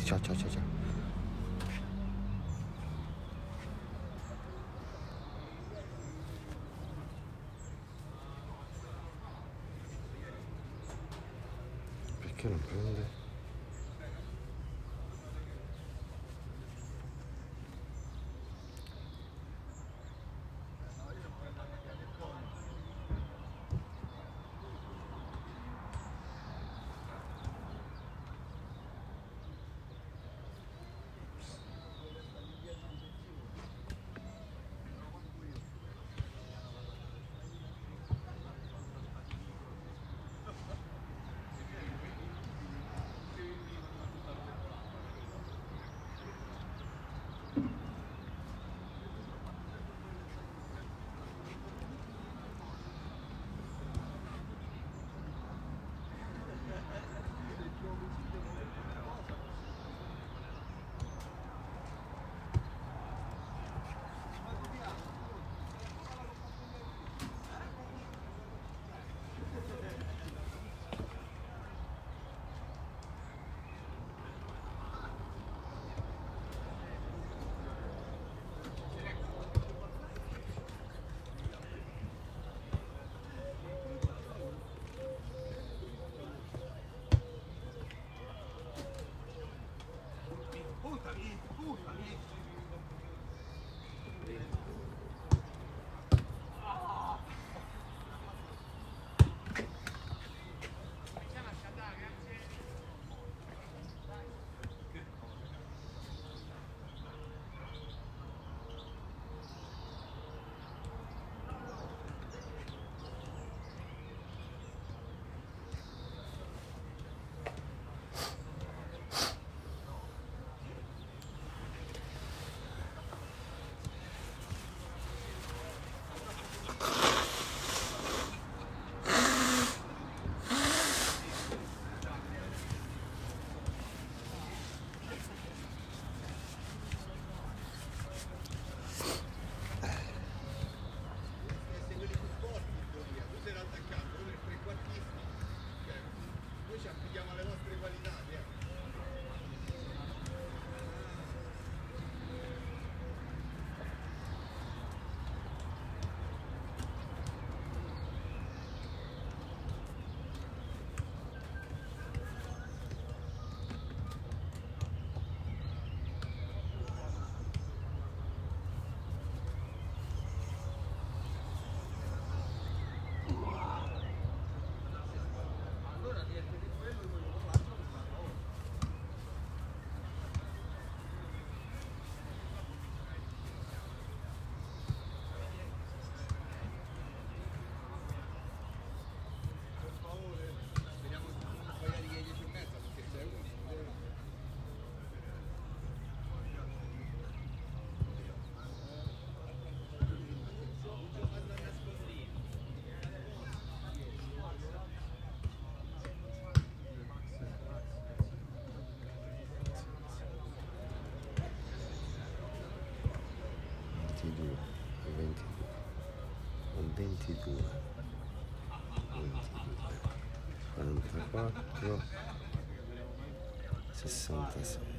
ciao ciao ciao ciao. Perché non prende? Un 22, 44, 66.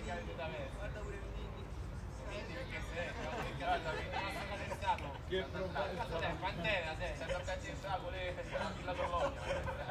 Che problema? Pantera, se tocca il saco, lei la Bologna.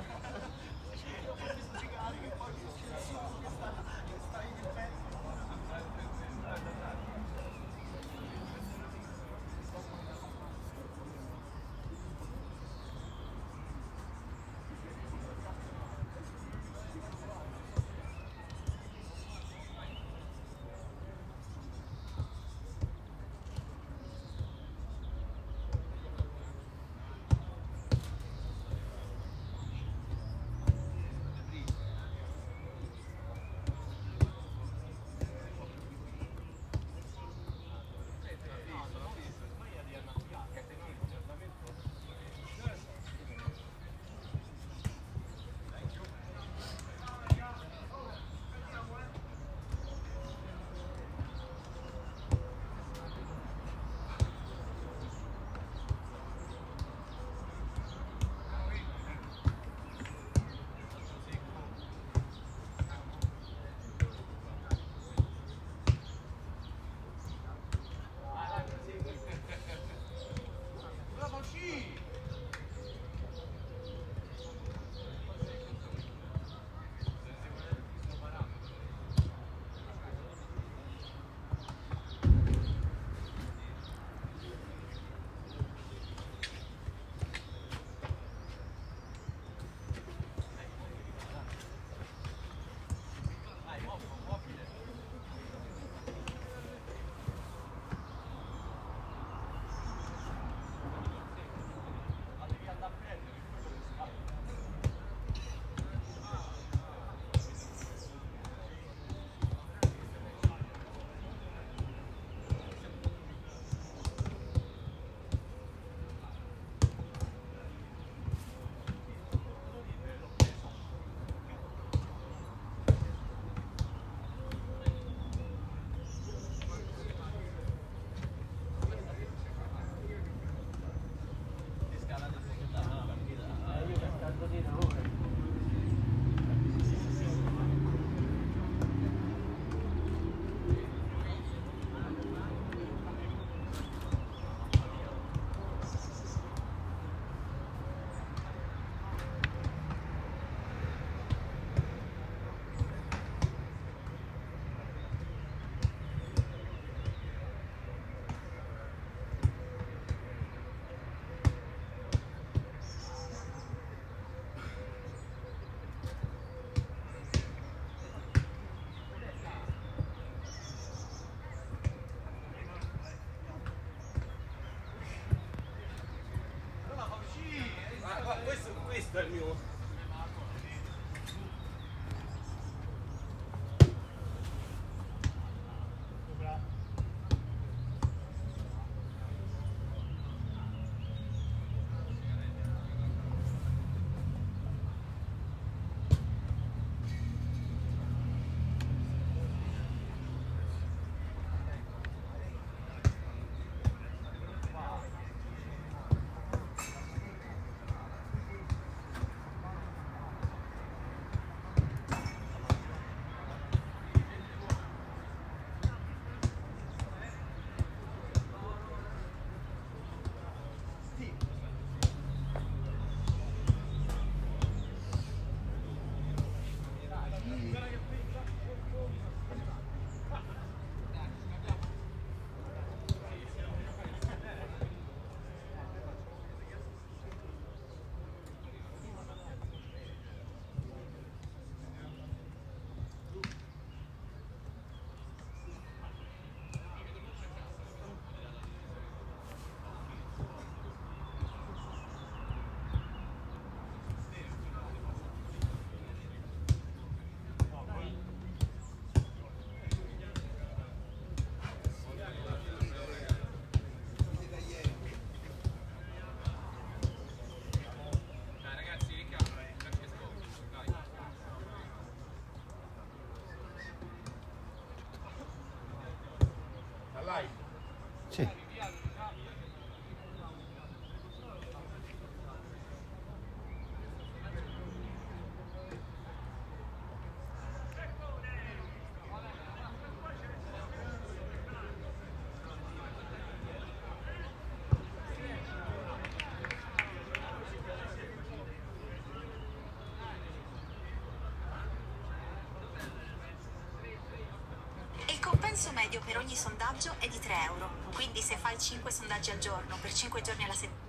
rimborso medio per ogni sondaggio è di 3 euro, quindi se fai 5 sondaggi al giorno per 5 giorni alla settimana.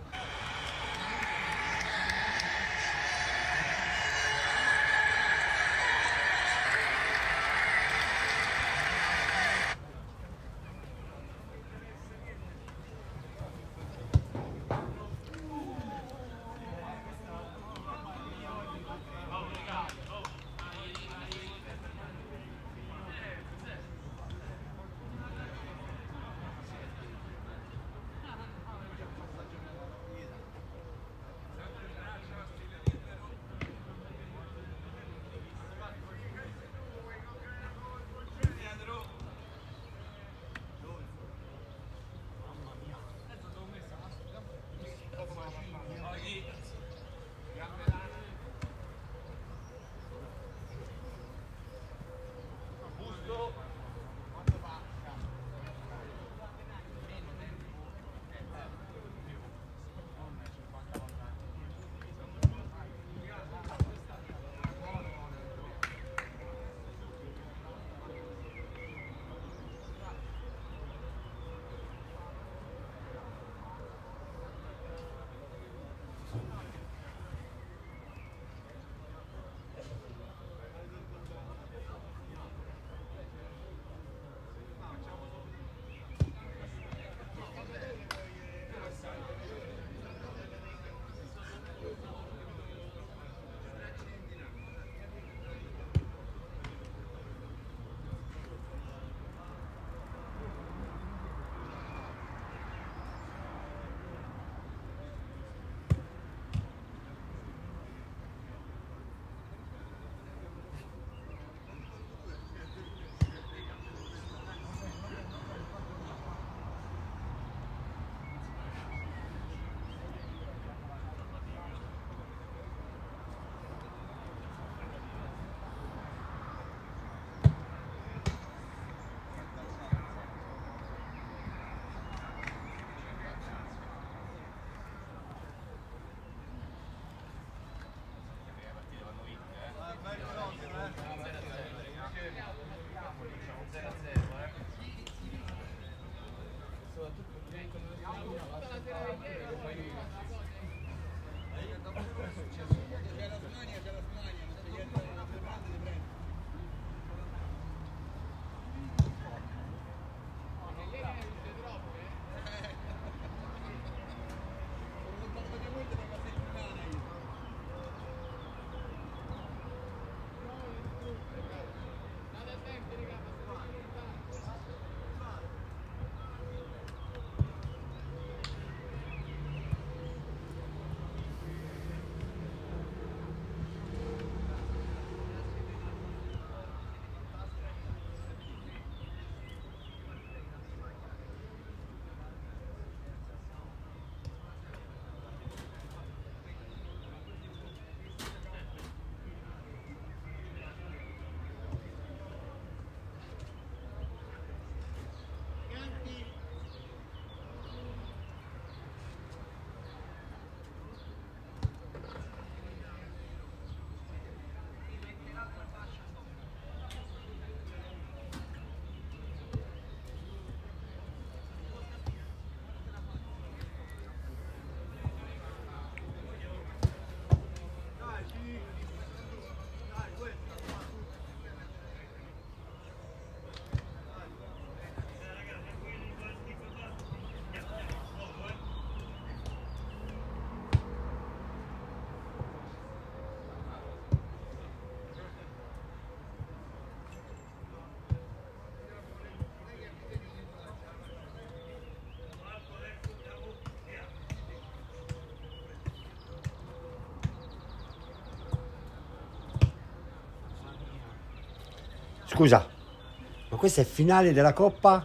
Scusa, ma questo è il finale della Coppa?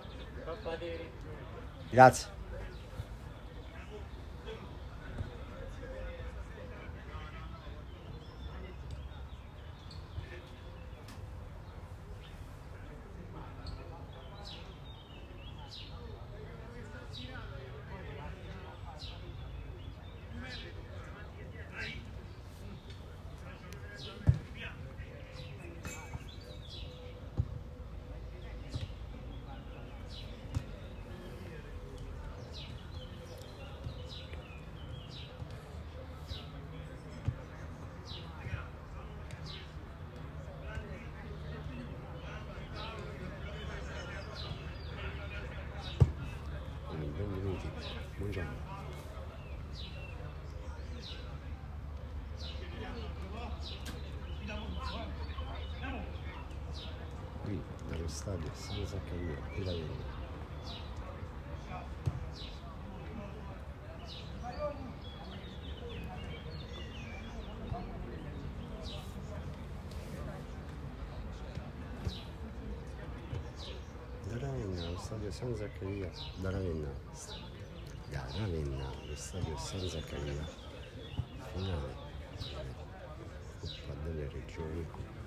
Grazie. allo stadio San Zaccaria, qui la vedo. Da Ravenna, allo stadio San Zaccaria, da Ravenna, allo stadio San Zaccaria, finale Coppa delle Regioni.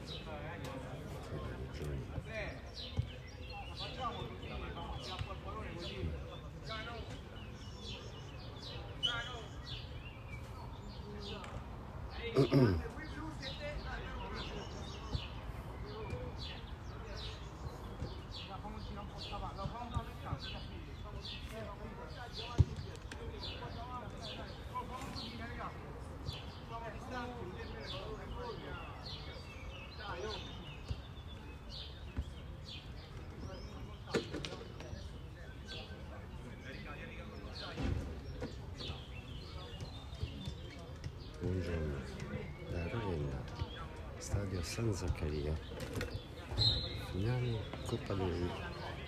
Buongiorno, da Ravenna, stadio San Zaccaria, finale Coppa delle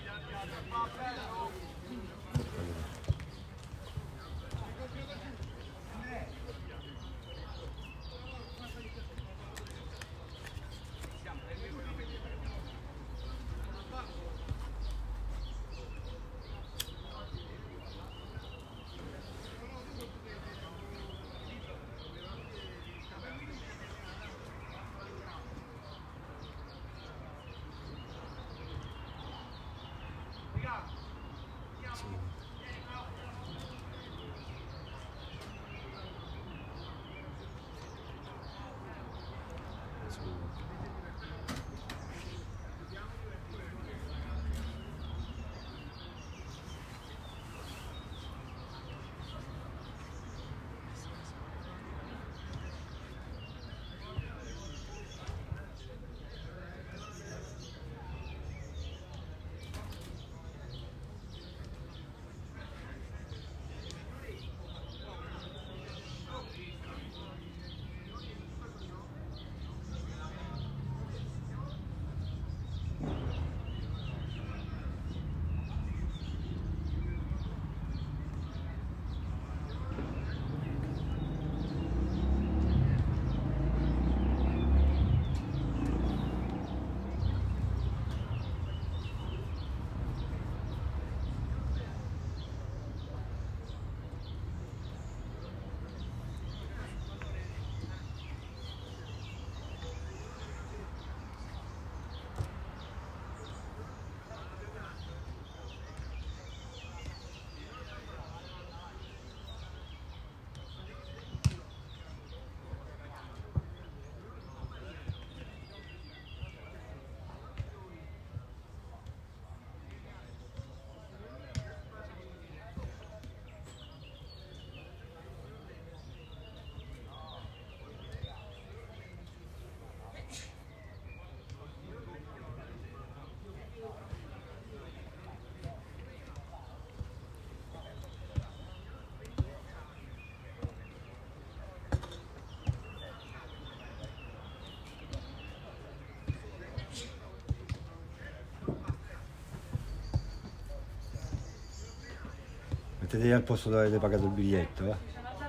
Mettete al posto dove avete pagato il biglietto, eh?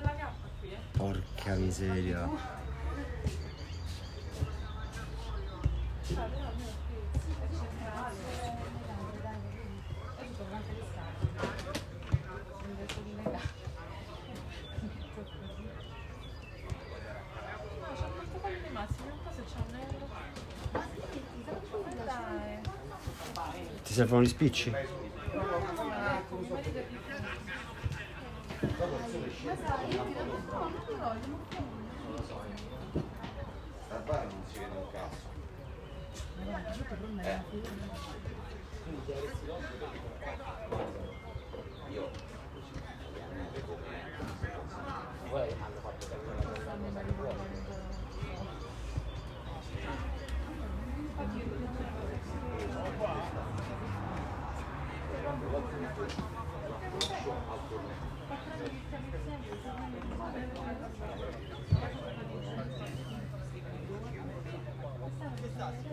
Porca miseria. Ti servono gli spicci?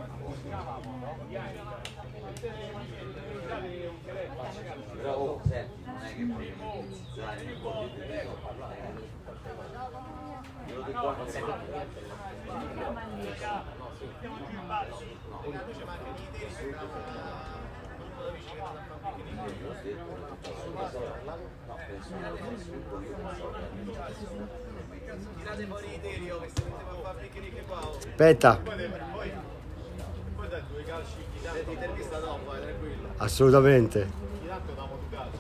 Però oh, senti, non è che poi utilizzare nel corpo di parlare. Io ti Tirate fuori i teli, che se mettiamo a fare picnic qua. Aspetta, Poi dai due calci, l'intervista dopo, tranquillo. assolutamente. Intanto diamo due calci.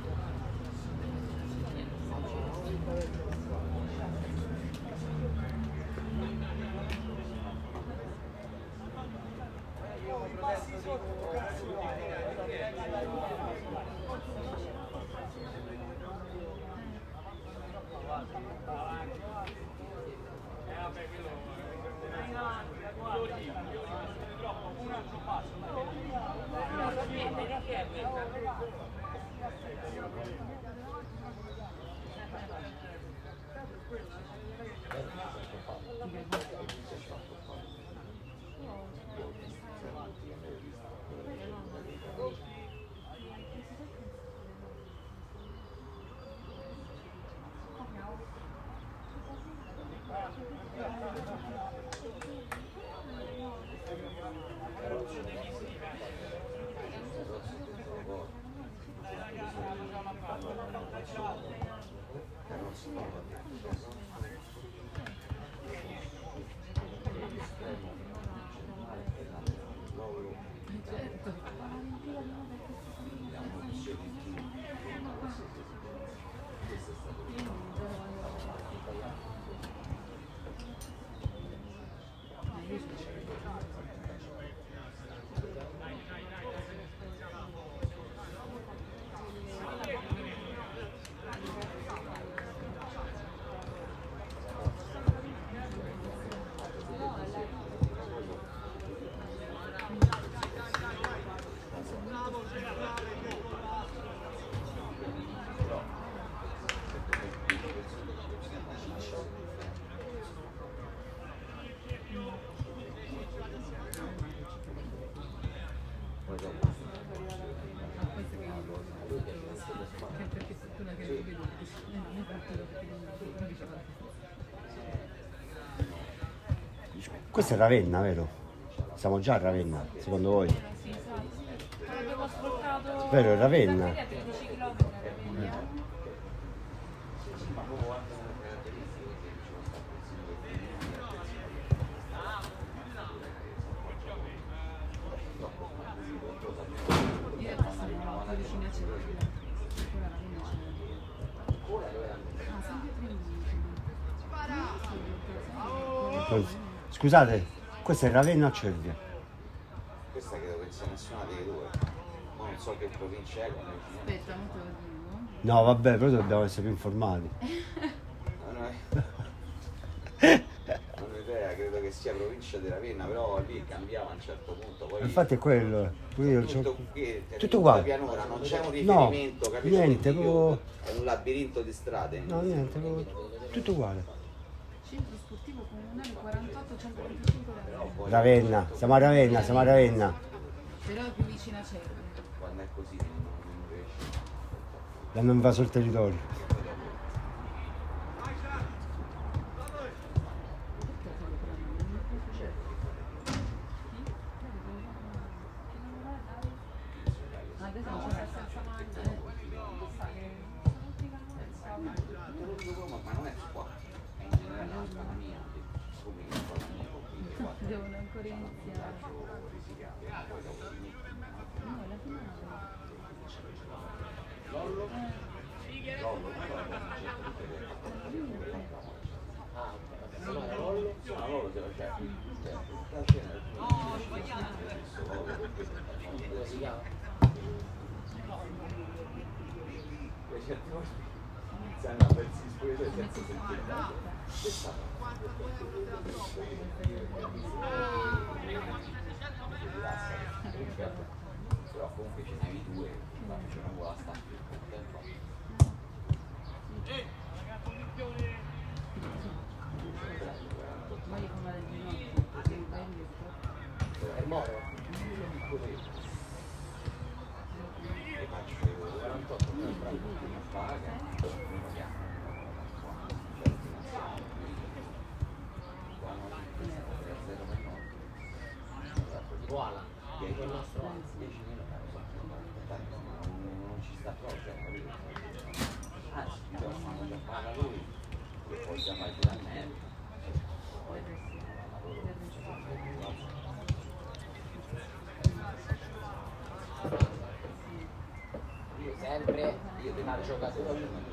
Questa è Ravenna, vero? Siamo già a Ravenna, secondo voi? Sì, esatto. Abbiamo ascoltato. Vero, è Ravenna. Da qui a 13 km era via. Io sono più vicina a Cervia. Ora Ravenna c'è. Ah, sempre Treviso. Scusate, questa è Ravenna o Cervia? Questa credo che sia nessuna delle due. Ma non so che provincia è. Aspetta, non te lo dico. No, vabbè, però dobbiamo essere più informati. Non ho idea, credo che sia provincia di Ravenna, però lì cambiava a un certo punto. Poi Infatti è quello. Pure io c'ho- tutto tutto uguale. pianura, non c'è un No, riferimento, capito? niente, Quindi io- proprio- è un labirinto di strade. No, niente, proprio tutto uguale. Centro sportivo comunale 48 125 Ravenna. Ravenna, siamo a Ravenna, siamo a Ravenna. Però è più vicina a Cervia. Quando è così non riesci. L'hanno invaso il territorio. Adesso non c'è senza maglia. Ma non è qua, è in generale la strada mia, come che fa la mia, Devono ancora iniziare. No, alla fine però comunque ce n'avevi due, ma c'era una buona sta più contento. Poi come del ginocchio, perché il bello è Moro. Così. E faccio 48 non paga. Buona, che è il nostro 10.000 non ci sta proprio, capito? Anzi, dobbiamo già fare a lui, che poi già fai da me. Io sempre, io ti faccio giocatore.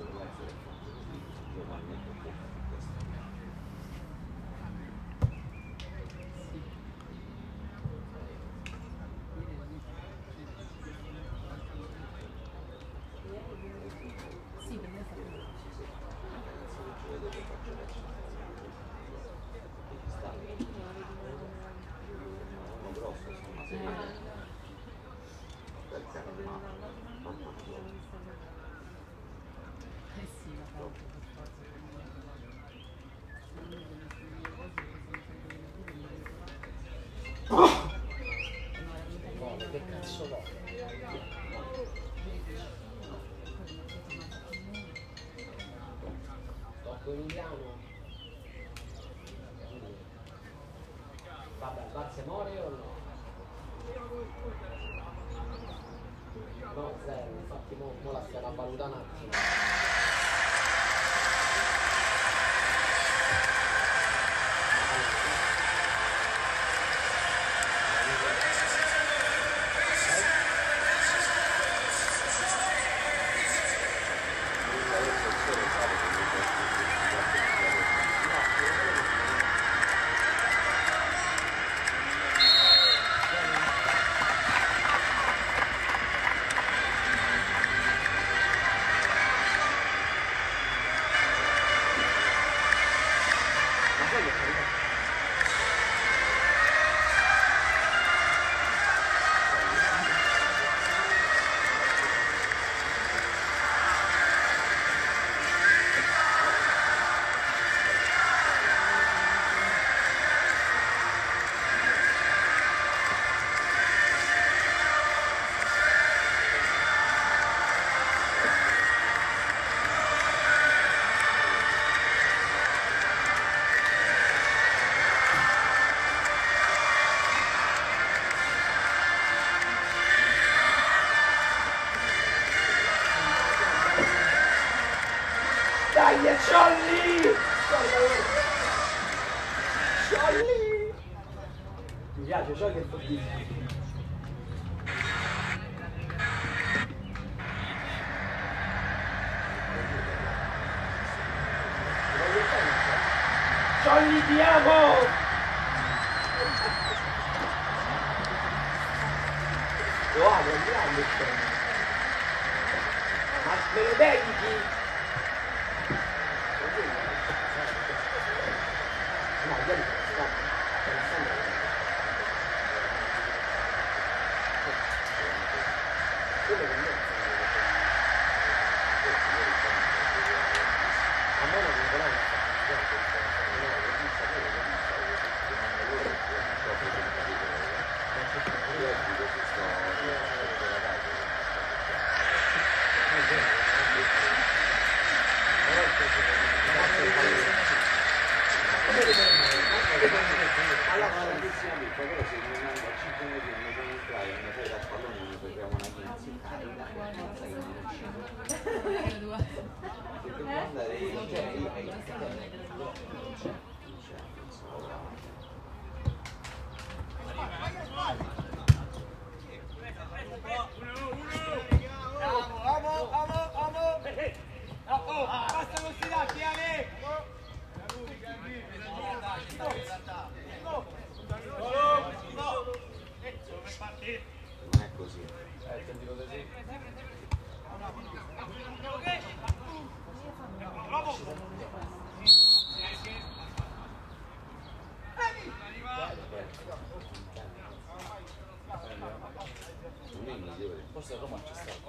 Che cazzo vuoi? Tocco Emiliano. Vabbè, Barze muore o no? No, zero, infatti mo la stiamo a valutare un attimo. Dai, Jolly! Jolly! Mi piace, Jolly che è fortissimo. Jolly, ti amo! Lo amo, è grande il Jolly. Ma me lo dedichi? No, ieri stop. Alla grandissima piccola, però se non manda 5 minuti non puoi entrare, non puoi dare pallone, non puoi creare una chiesa, si carica, non sai che non uscire. Se tu puoi andare io, cioè io hai il Basta non si dà, Chiane! non è così. Forse a Roma c'è stato.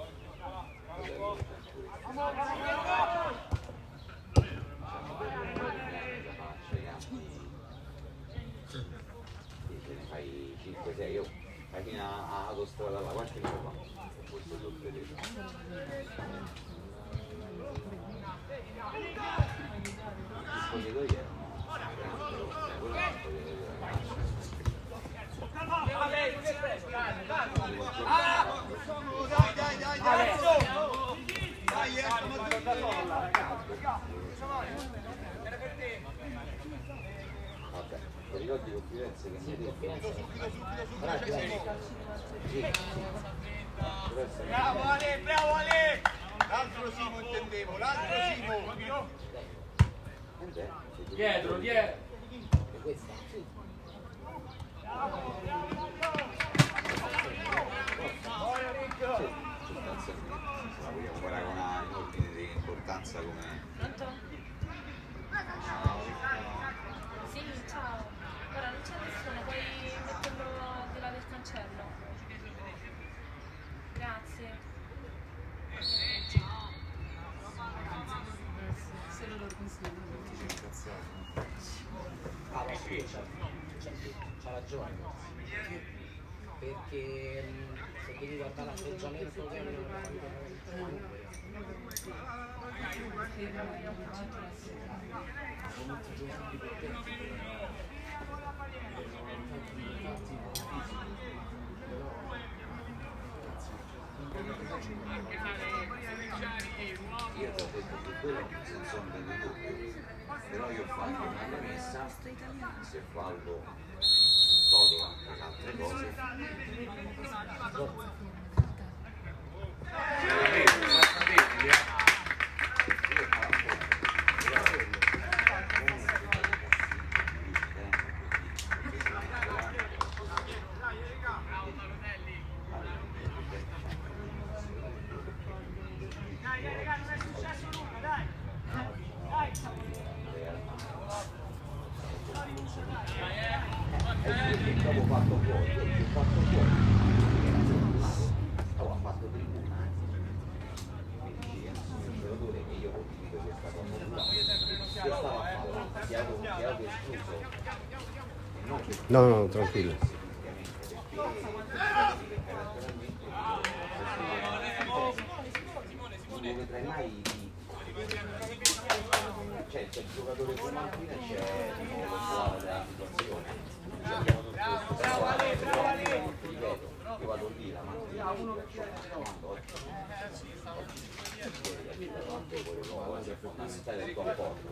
Fai 5-6, io fino a autostrada là, quanti ne fa? Questo è tutto vedete. Gli spogliatoi erano quello è uno spogliatoio. Vabbè, ti ricordi con Firenze che mi hai detto? Bravo Ale, bravo Ale! L'altro Simo intendevo, l'altro Simo! Dietro, dietro! Questa? Sì. La vogliamo paragonare in ordine di importanza come... Pronto? Sì, ciao. Ora non c'è nessuno, puoi metterlo di là del cancello. Grazie. Se lo consiglio. Ah, ma sì, c'ha ragione. Perché se devi guardare l'atteggiamento che io ti ho detto che quello senza ombra di dubbio, però io ho fatto una premessa, se fallo Totola e altre cose dopo fatto fuori, ho fatto fuori, ho fatto tribuna, quindi è un giocatore che io condivido questa cosa, che stava a fare, che avevo escluso, e non che No, tranquillo. non vedrai mai c'è il giocatore come Martina e c'è la situazione. Bravo Ale! Io vado lì la mattina è fondamentale il comporto.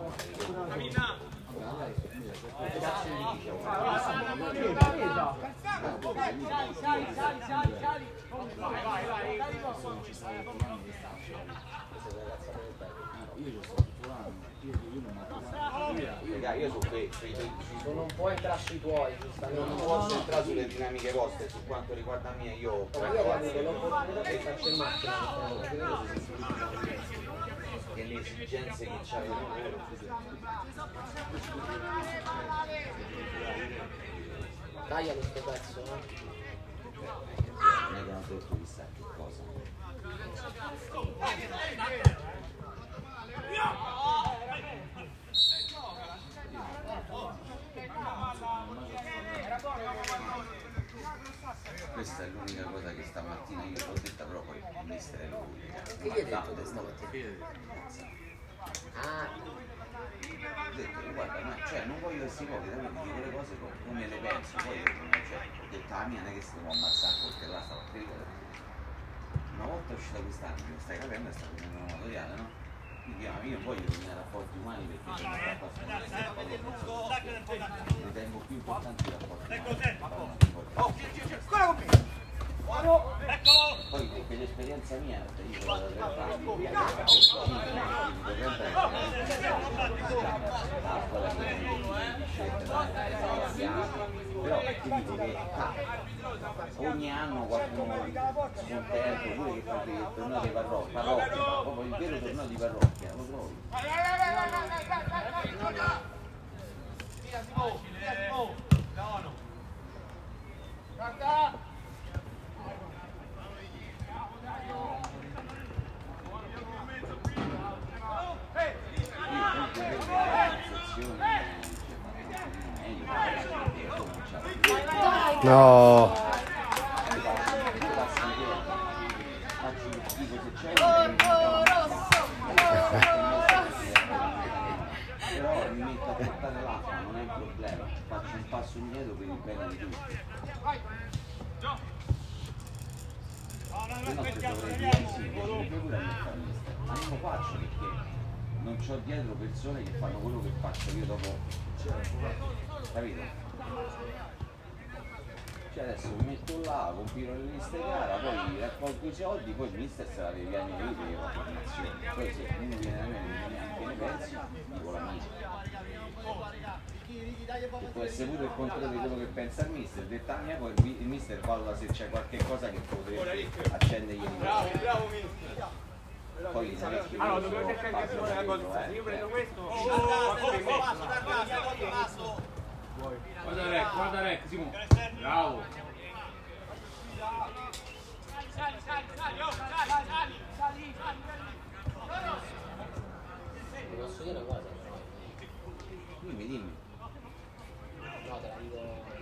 Io su sono un po' entrato sui tuoi, giustamente. non posso entrare sulle dinamiche vostre, su quanto riguarda me io Ma io ho avuto l'opportunità di farci il macchina che le esigenze che c'avevano loro. Dai a questo pezzo, no? Non è che hanno detto chissà che cosa. Questa è l'unica cosa che stamattina io l'ho detta, però poi il mister è lui. Che gli hai detto stamattina? Ah, Ho detto che guarda, cioè non voglio essere ipocrita, quindi dico le cose come le penso, poi io cioè, ho detto la mia non è che si può ammazzare perché là stavo a credere. Una volta è uscita quest'anno, mi stai capendo, sta prendendo una amatoriale, no? Quindi io voglio rovinare rapporti umani perché sono ritengo più importanti i rapporti umani. Poi per l'esperienza mia, io però ti dico che ogni anno qualcuno scontento, pure che fa il torneo di parrocchia, proprio il vero torneo di parrocchia, lo trovi. No. Però mi metto a portare l'acqua, non è un problema, faccio un passo indietro per il bene di tutti. Se no te dovrei dire sì, piacerebbe pure a me fare mister, ma non lo faccio perché non c'ho dietro persone che fanno quello che faccio io dopo, capito? Cioè adesso mi metto là, compilo le liste gara, poi raccolgo i soldi, poi il mister se la deve piagnere io per la formazione. Poi se uno viene da me e non dice neanche ne pensi, dico la mia. Che può essere pure il contrario di quello che pensa il mister, detta mia, poi il mister valuta se c'è qualche cosa che potrebbe accendergli il Bravo, bravo mister. poi non è che Allora, dobbiamo cercare di fare una cosa. Io prendo questo. Guarda Rec, Simo. Bravo. Ti posso dire una cosa? Dimmi, dimmi. No, te la dico.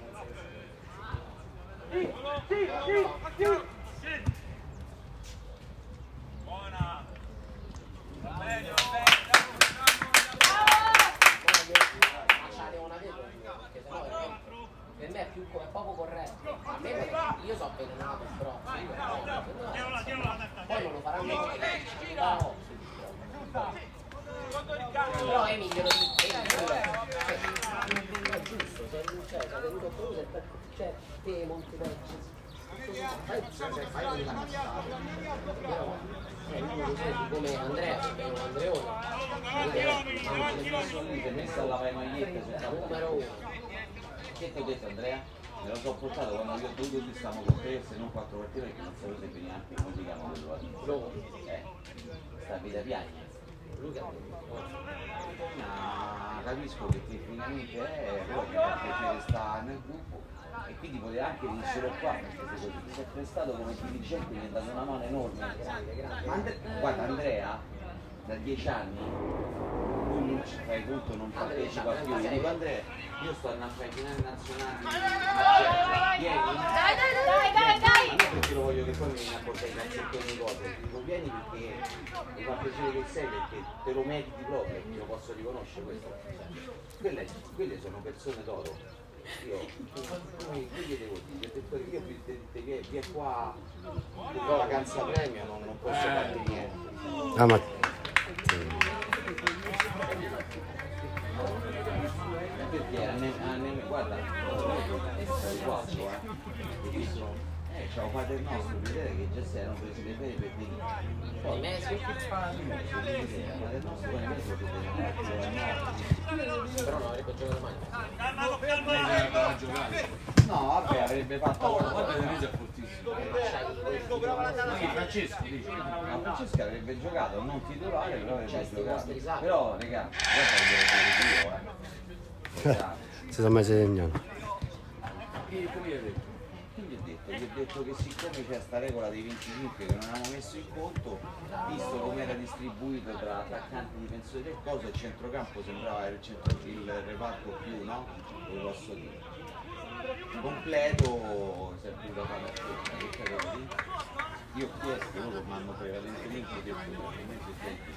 Buona. Bene, per me è più è poco corretto. A me io so avvelenato, però poi non lo faranno però è migliore di è giusto, sei venuto tu, cioè te monti peggio. Fai una cazzata. Però come Andrea, come Andreone. Per me sta la maglietta, Numero 1. che ti ho detto Andrea? Me lo so portato quando io ho dovuto dire stiamo con te, se non 4 partite perché non sapevo se veniva anche come si chiama quello là. Sta vita piagna. Ma capisco che tecnicamente è, però mi fa piacere stare nel gruppo e quindi poteva anche vincere qua perché si è prestato come dirigente, mi ha dato una mano enorme. Ma guarda Andrea, da 10 anni tu non ci fai conto, non partecipa più. Io dico Andrea, io sto andando a fare i finali nazionali, vieni. Dai! Non perché lo voglio che poi mi vieni a portare i calzettoni di cose, ti dico vieni perché mi fa piacere che sei, perché te lo meriti proprio, io posso riconoscere questo. Quelle sono persone d'oro. Io che gli devo dire? Io via qua la vacanza premio non posso fare niente. Ah, ma perché guarda, c'è un padre nostro, vedete che già si erano presi le ferie per dire poi Messi però non avrebbe giocato mai. no, vabbè, avrebbe fatto è fortissimo. Francesco dice. ma Francesco avrebbe giocato non titolare, però avrebbe giocato. Però raga, guarda si sta mai segnando. Gli ho detto che siccome c'è sta regola dei 25 che non avevamo messo in conto, visto come era distribuito tra attaccanti, difensori e cose, il centrocampo sembrava il reparto più, no? Lo posso dire. Completo, si è potuto fare la scelta, io ho chiesto, loro mi hanno prevalentemente detto che probabilmente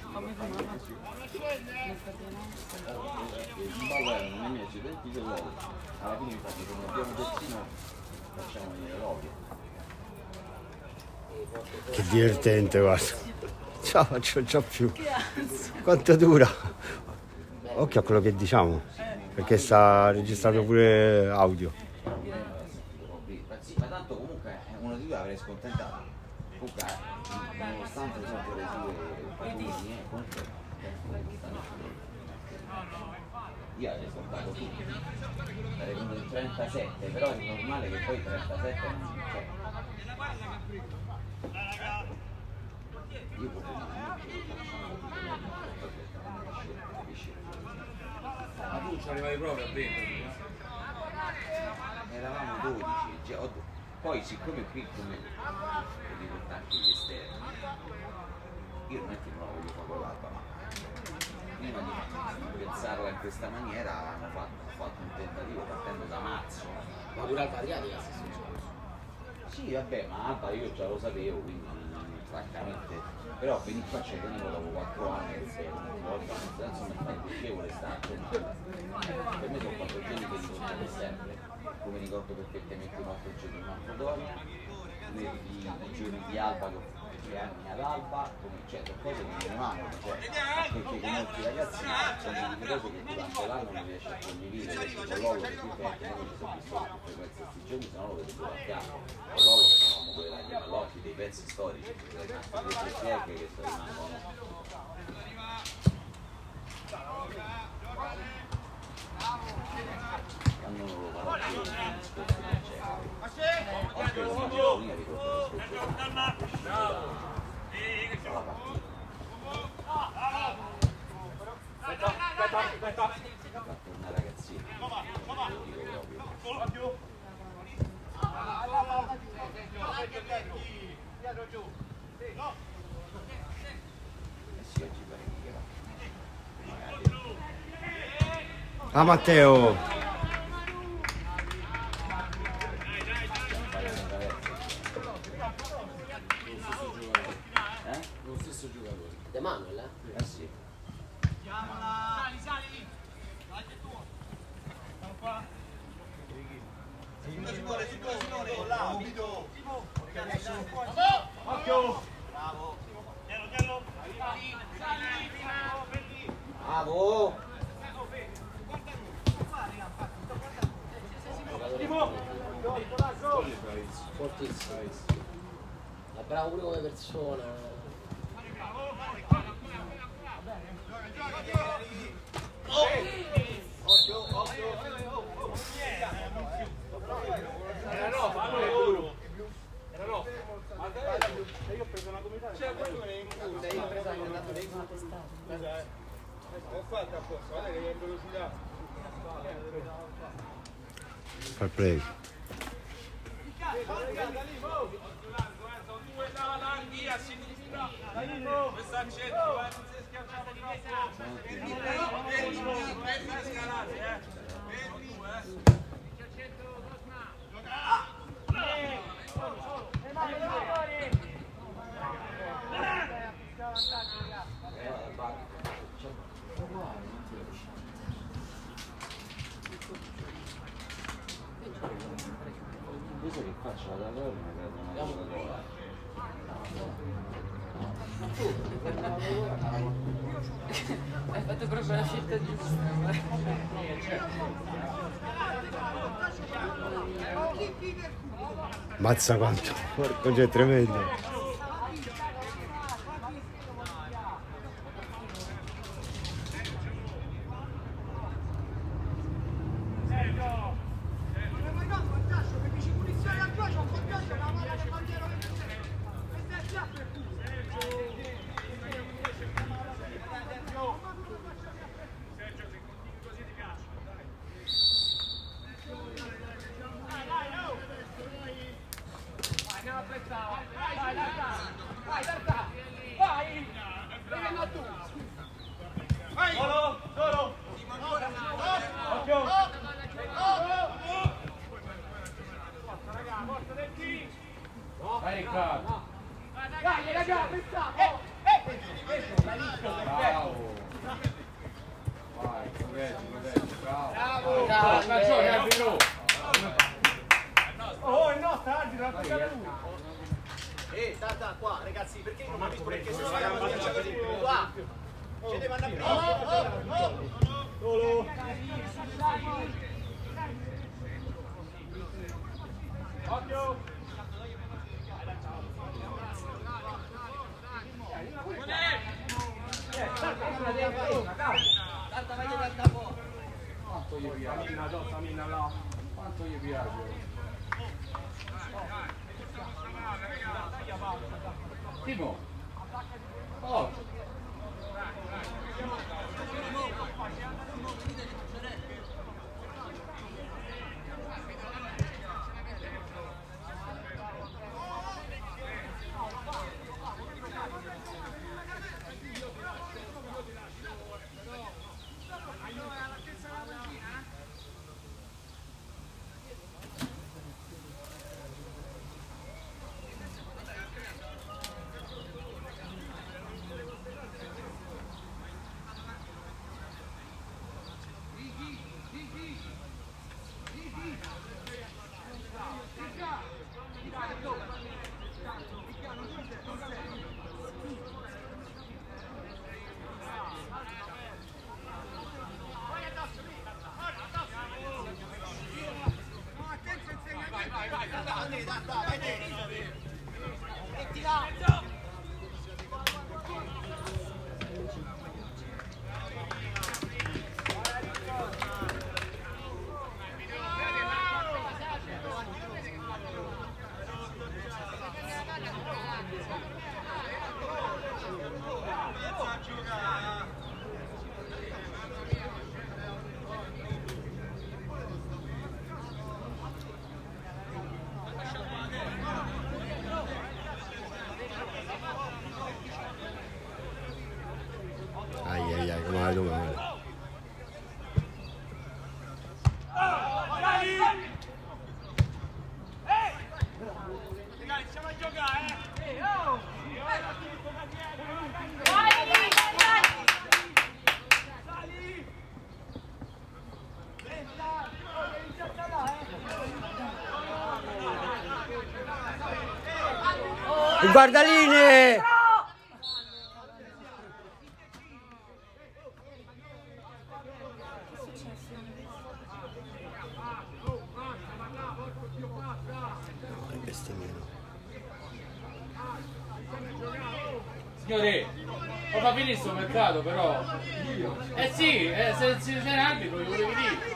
il Zimbabwe erano i miei studenti dell'Odo, alla fine infatti se non abbiamo terzino facciamo venire l'Odo. Che divertente, guarda. Ciao, faccio già più. Quanto dura? Occhio a quello che diciamo, perché sta registrato pure audio. Ma tanto comunque uno di due avrei scontentato. Comunque, nonostante sono le sue comunque io avrei scontato tutti. Sarei venuto in 37, però è normale che poi 37 non c'è. Io Ma tu ci arrivavi proprio a 20? eravamo 12, poi siccome qui come dico tanti gli esterni, io non è che non la voglio fare con l'alba, ma prima di pensarla in questa maniera ho fatto un tentativo partendo da marzo, pure Alba Adriatica è stesso gioco. Sì, vabbè, ma Alba io già lo sapevo, quindi francamente. Però venire qua ci tenevo dopo 4 anni che sei una volta, senza mi fai piacevole stare. Per me sono 4 giorni che li contiamo sempre, come ricordo perfettamente 4 giorni in Manfredonia, i giorni di Alba che ho 3 anni ad Alba, come cioè, sono cose che mi rimangono, cioè, perché con molti ragazzi sono delle cose che durante l'anno non riesci a condividere, perché con Lolo che più vecchio non mi sono visto con frequenza questi giorni, se no lo vedo più a fianco. Con Lolo stavamo con le all'occhio dei pezzi storici, delle pieghe che rimangono. Quando non lo farò più, spesso non c'è. Anche con la Giovania ricordo che spesso dalla partita. Ho fatto una ragazzina, lo dico proprio. Sì, oggi pare che Ah Matteo! Lo stesso giocatore. De Manuel, eh? eh sì. Bravo! Fortissimo. È bravo pure come persona. Era no, fallo euro. Era no. Io ho preso una comitata. C'è quello che sei presa in andato dei ho fatto apposta, guarda che è in velocità. Far play. Sono due davanti a sinistra. Questo accetto, non si è schiacciato troppo. Prendi scalate, Invece che faccio la lavoro mi vedo una giocatore. Hai fatto proprio la scelta giusta. Mazza quanto, porco c'è tremendo. Vai Riccardo. Dai raga, pensavo! Bravo. Vai, correggi, bravo. Bravo! Ragione, arbitro. Oh, il nostro arbitro ha pagato lui! Da qua ragazzi, perché non capisco perché se sbagliamo qua! Ce devo andare prima! Solo! Occhio. Quanto gli piace? Quanto gli piace? Timo! Oh! Come la domani. Il guardaline! Signore, lo fa finire sto mercato però. Eh sì, se sei arbitro, io volevo dire.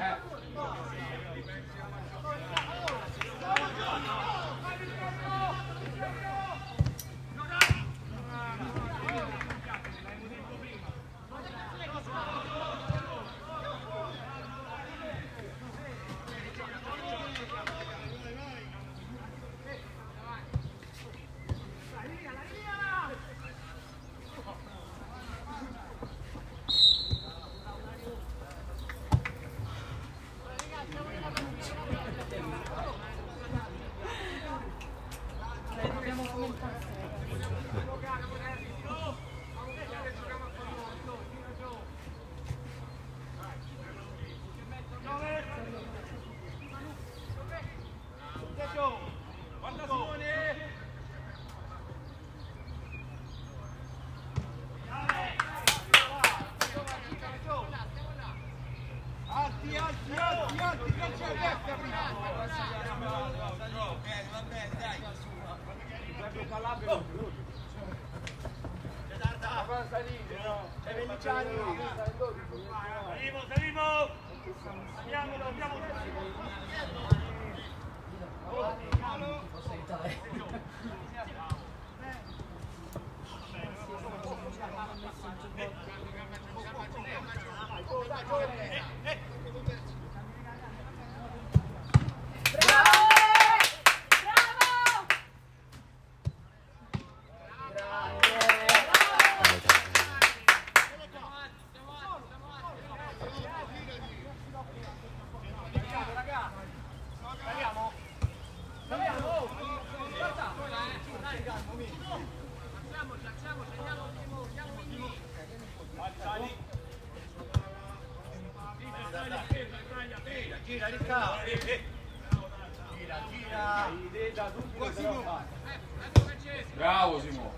Bravo Simo.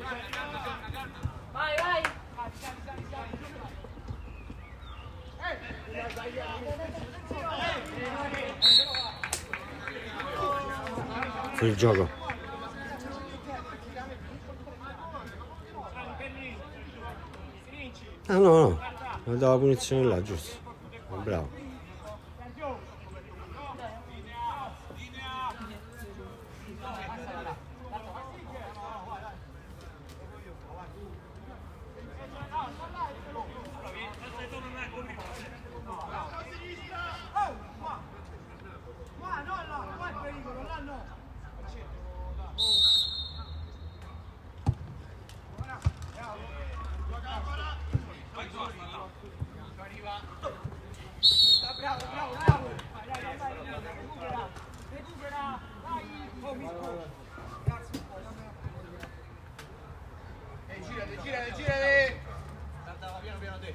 Vai, vai! Fuori gioco. Ah no, mi dava punizione là, giusto. Bravo. Girate! Andava piano piano te.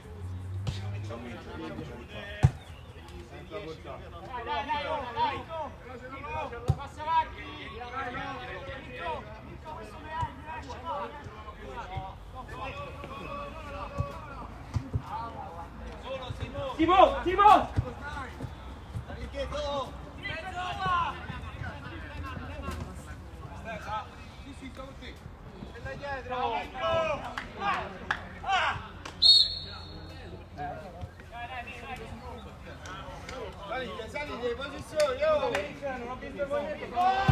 Dai! Passa avanti! Timo! Salite, posizioni, non ho visto voi.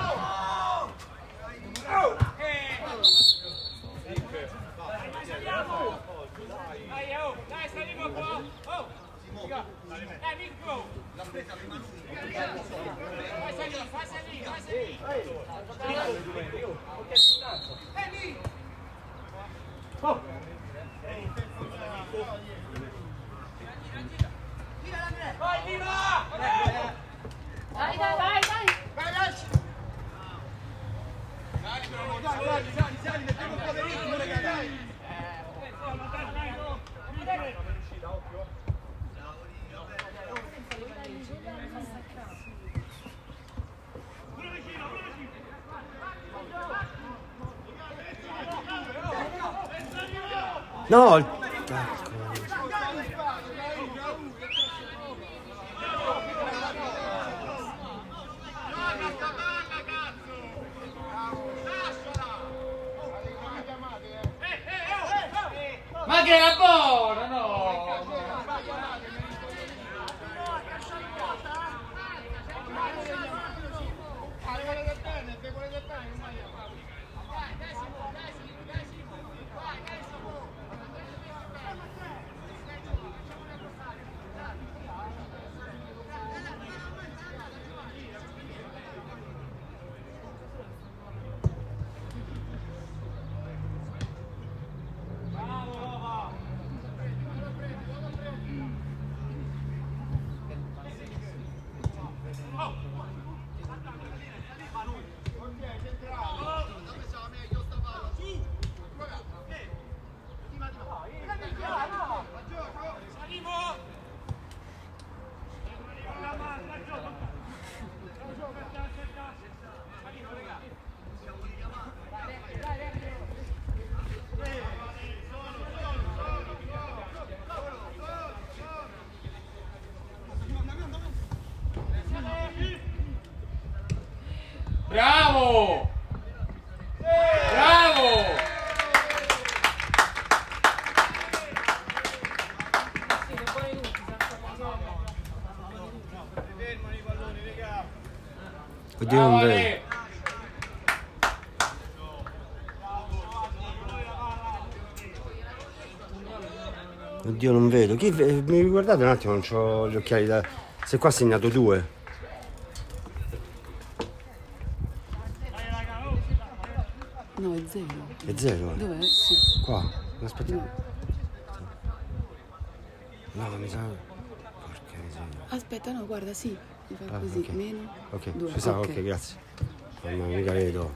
Dai, saliamo qua! Oh! Dai, Mirko! Vai salì! Oh! Vai, viva! Dai! Sali, mettiamo un po' di ritmo, raga, dai! No! Ma che era buona, no! Bravo! Bravo! Oddio, non vedo. Oddio, non vedo. Mi riguardate un attimo, non ho gli occhiali da... Se qua ha segnato 2. No, è 0. È 0? Dov'è? Sì. Qua? Aspetta. No, mi sa... Porca miseria. Aspetta, no, guarda, sì. Mi fa Ah, così, ok. meno. Ok, 2. ci sa, ok, grazie. Non mica vedo.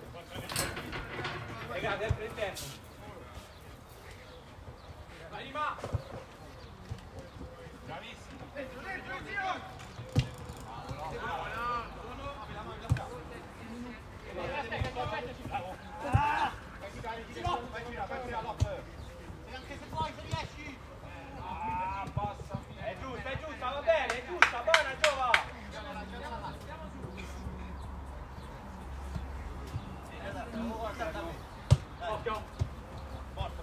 È giusta, va bene, è giusta, buona Giova! Occhio! Morto!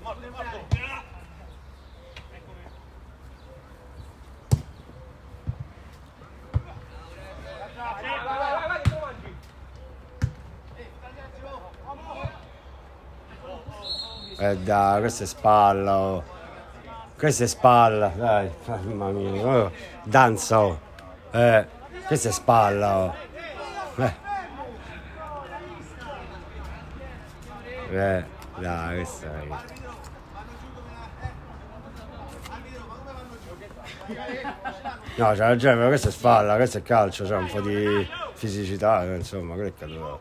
Vai, che tu mangi! Dai, questa è spalla, oh. Questa è spalla, dai, mamma mia, oh. Danza, oh. Questa è spalla, oh. Dai, questa è... No, c'ha ragione, però questa è spalla, questo è calcio, c'ha un po' di fisicità, insomma, quello è caduto.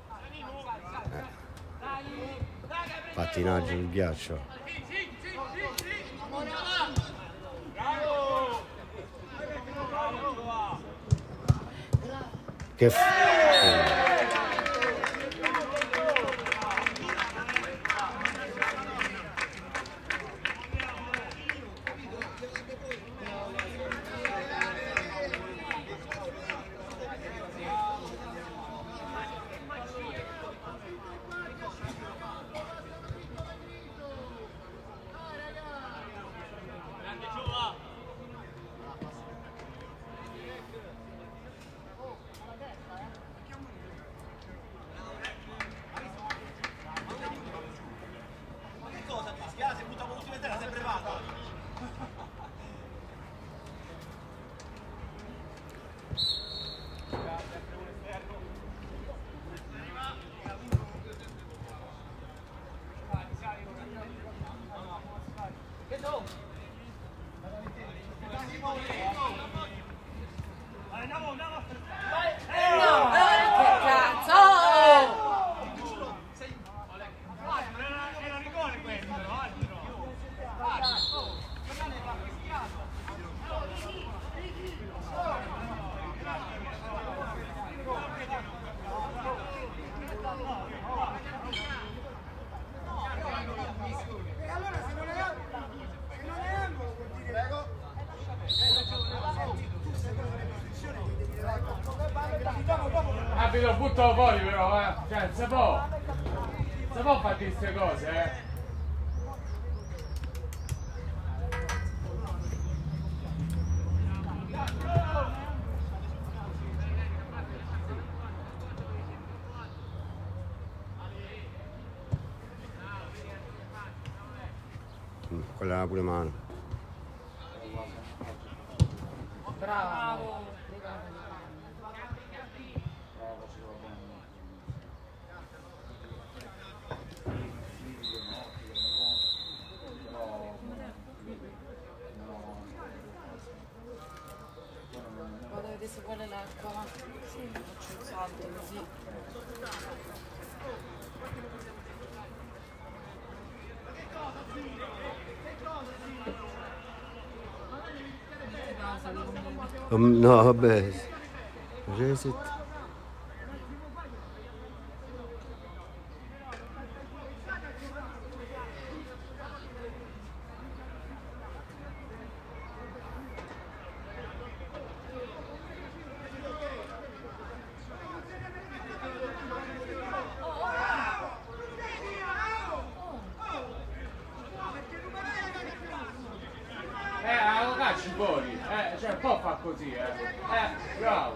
Pattinaggio sul ghiaccio. Che Lo butto fuori però, cioè, se può fare queste cose, Quella era pure mano. Bravo. Vado a vedere se vuole l'acqua. Sì, faccio un salto così. No, vabbè. Reset. lo cacci fuori, cioè può far così, bravo.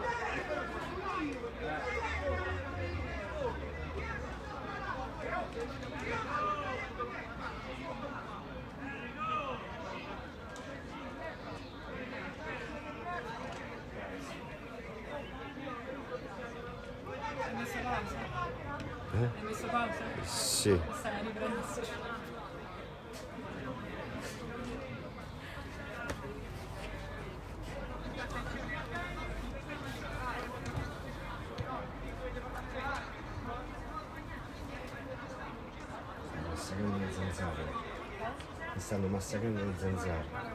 Hai messo pausa? Hai messo pausa? Sì. Stai a riprendersi. Massacrando le zanzare. Mi stanno massacrando le zanzare.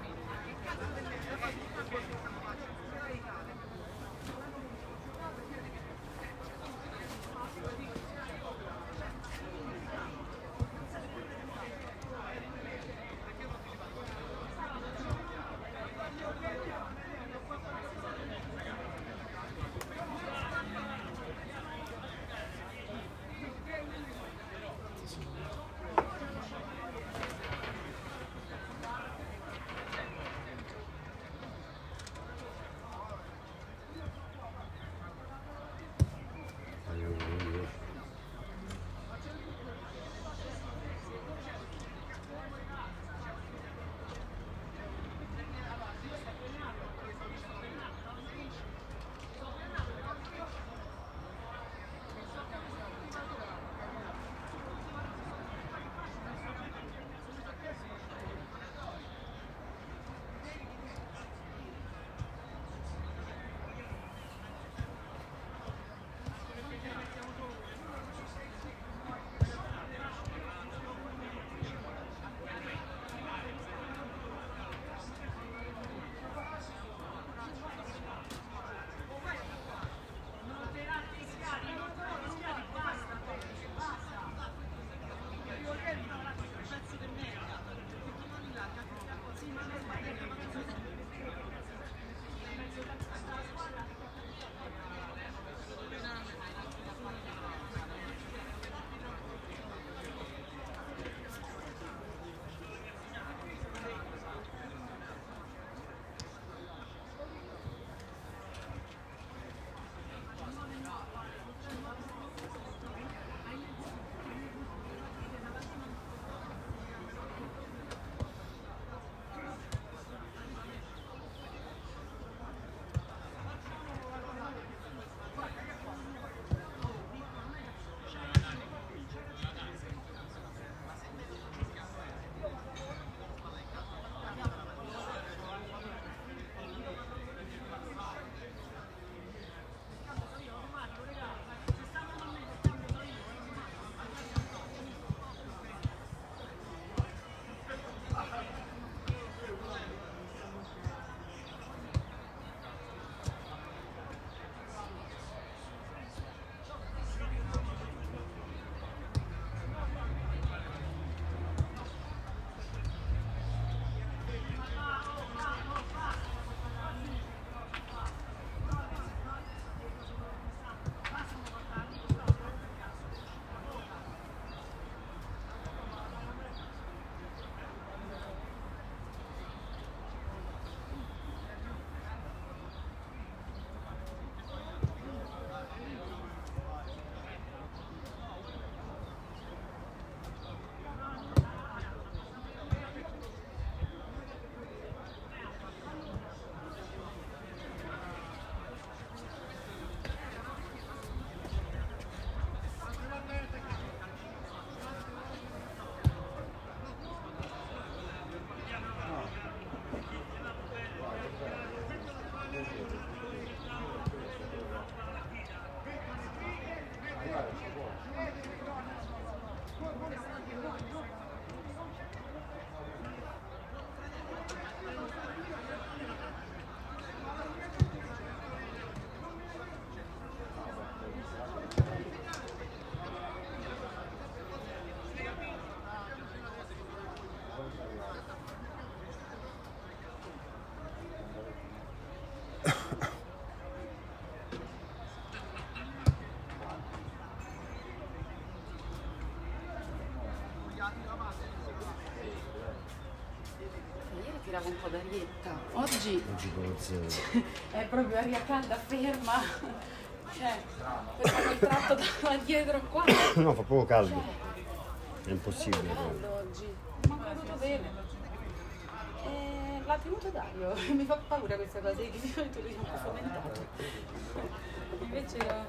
tirava un po' d'arietta. Oggi con lo zero. è proprio aria calda, ferma. Cioè, per il tratto da dietro qua. No, fa poco caldo. Cioè, È impossibile. caldo oggi. Ma ha venuto bene. L'ha tenuto Dario. Mi fa paura questa cosa, che di solito lui è un po' fomentato. Invece era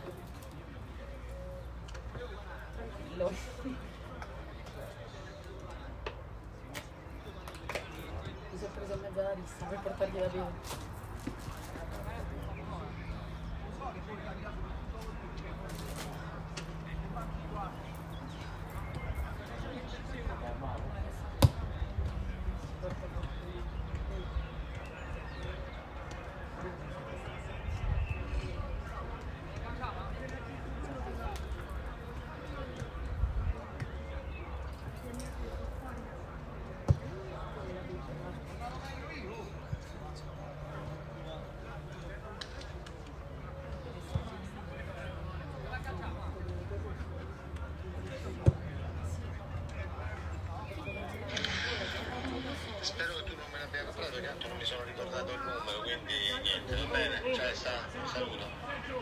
tranquillo. Mi sono preso in mezzo alla lista per portargli da bere. Spero che tu non me ne abbia comprato, che tanto non mi sono ricordato il numero, quindi niente, va bene? Cioè, saluto.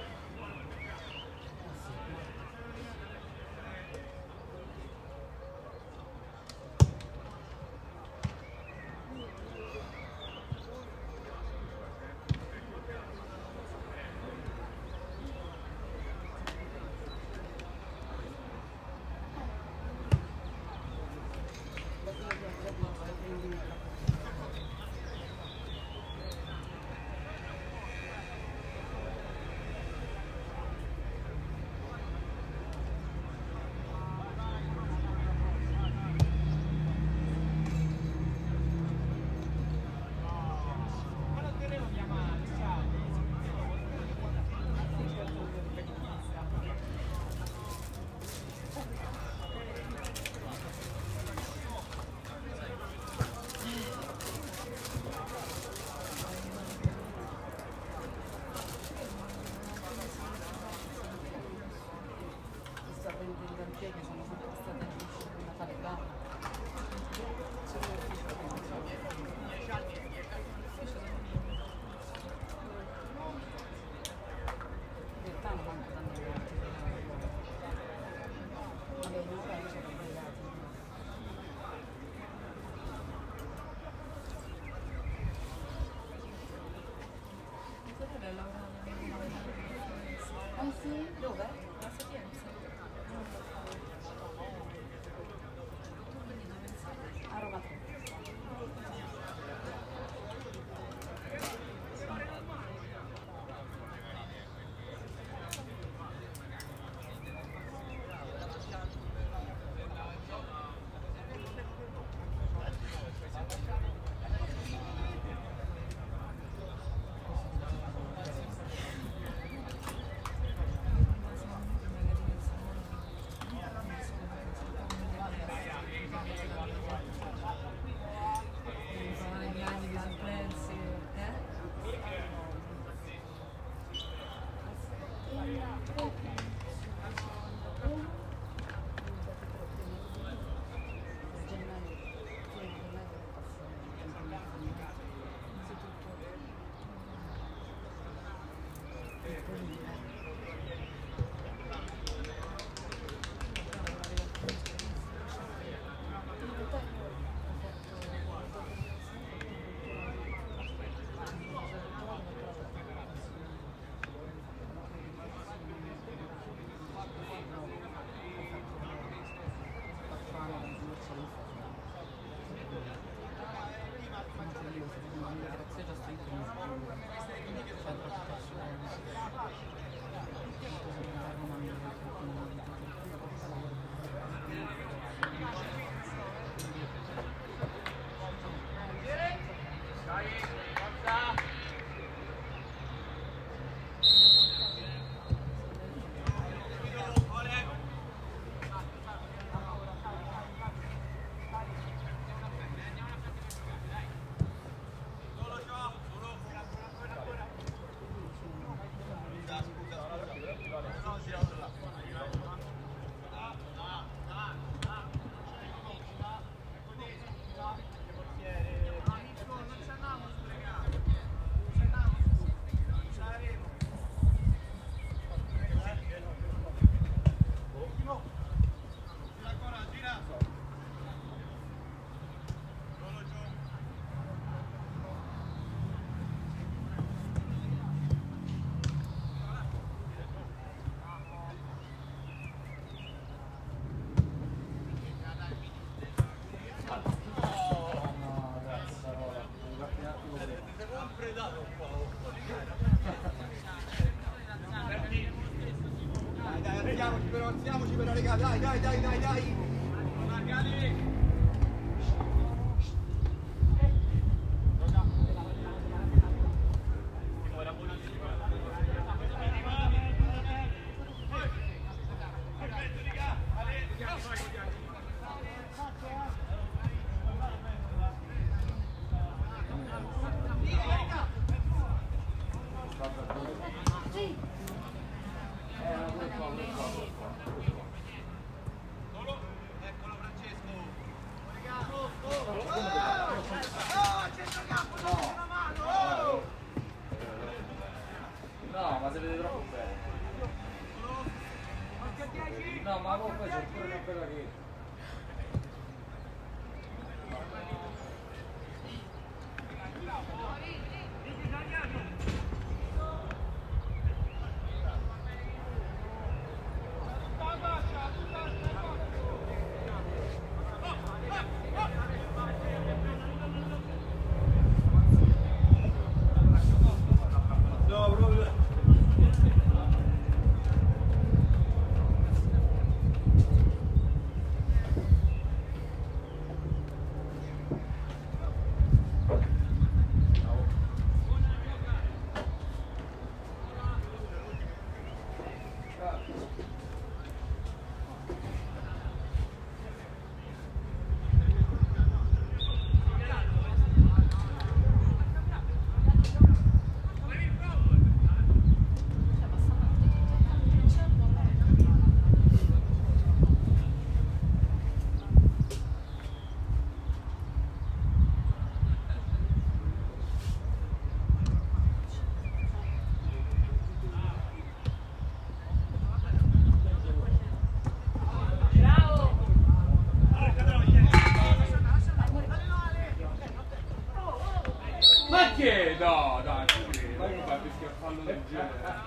Che sono sempre state una talebana. In realtà non manco tanto avanti. Vabbè, non penso che sbagliati. Ah sì? Dove? La Sapienza. A Roma 3. raga, dai. No, ma si vede troppo bene. No, ma poi c'è pure una bella che... Ma che? No, dai, ma io non faccio schiaffallo del genere.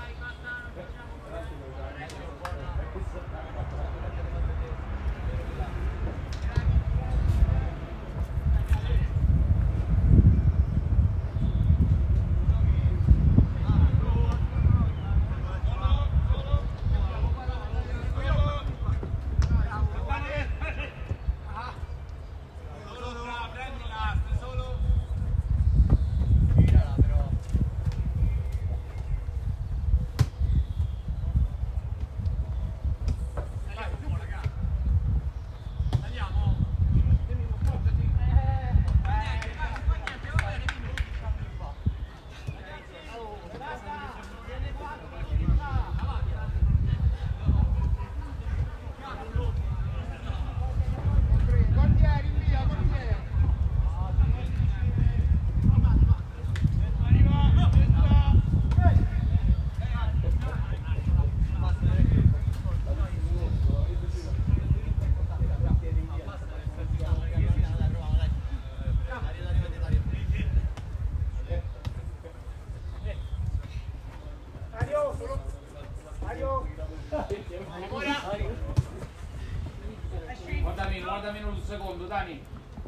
Guarda meno un secondo, Dani.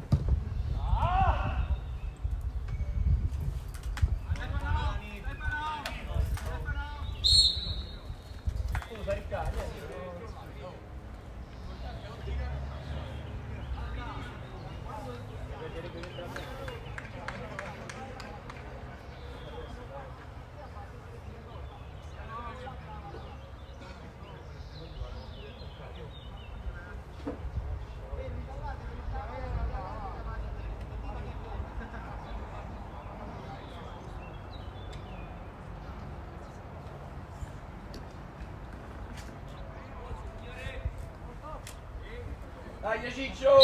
Dai, Ciccio!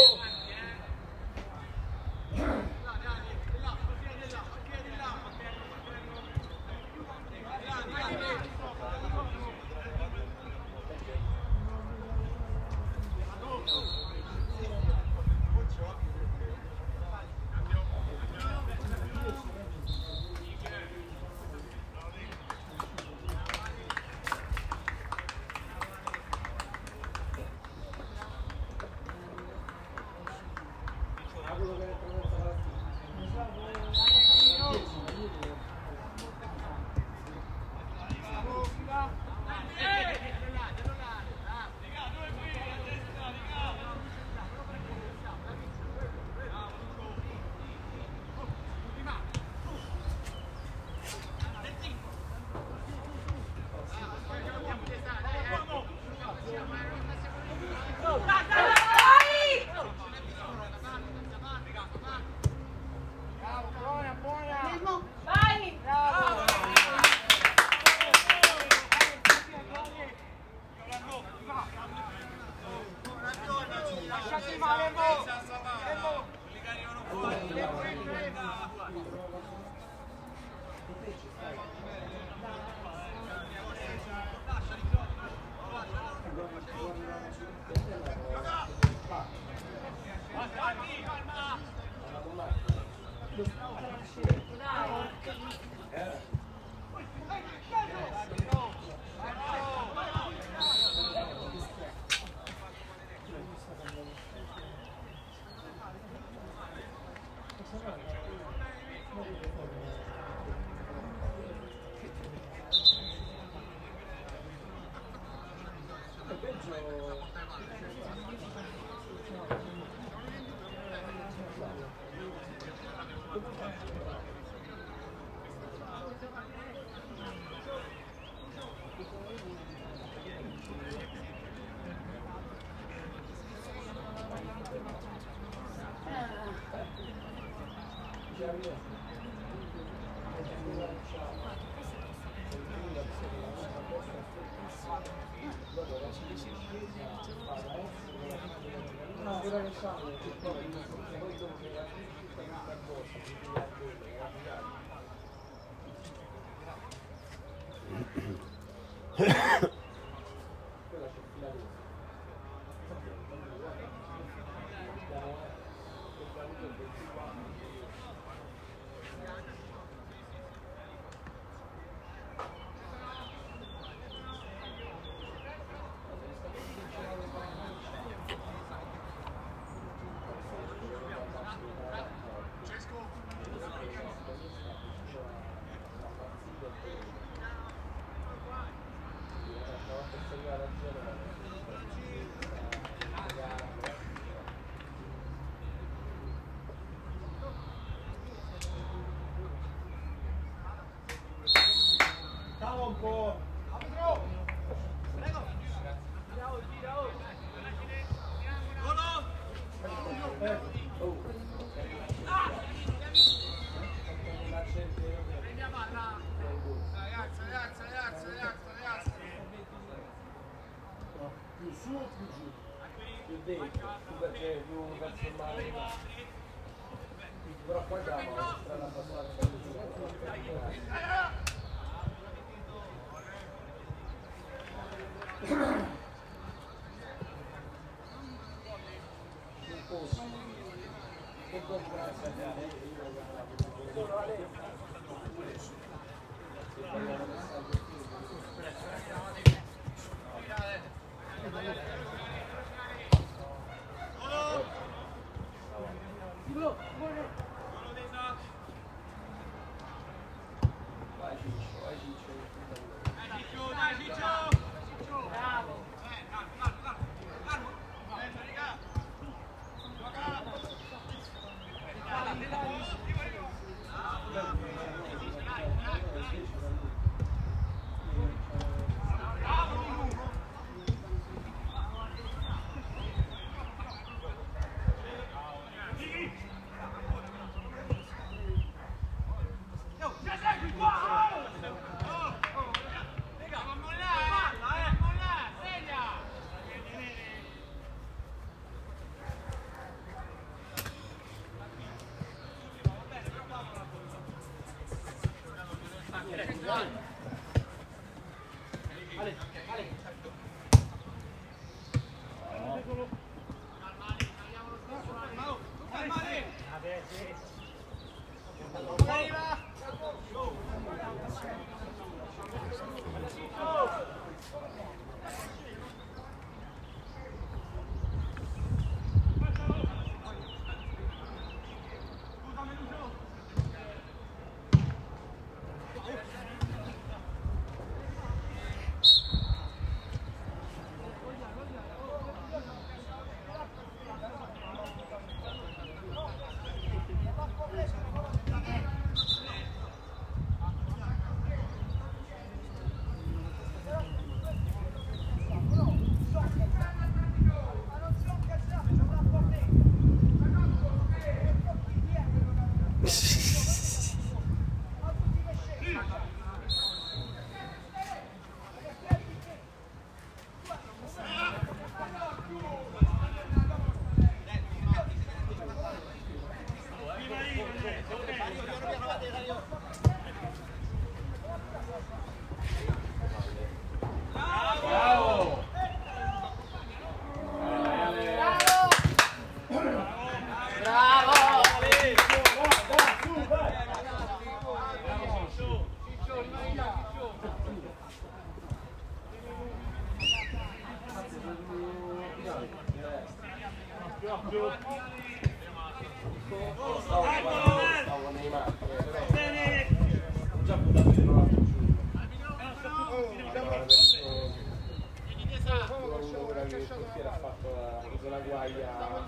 se la guaglia.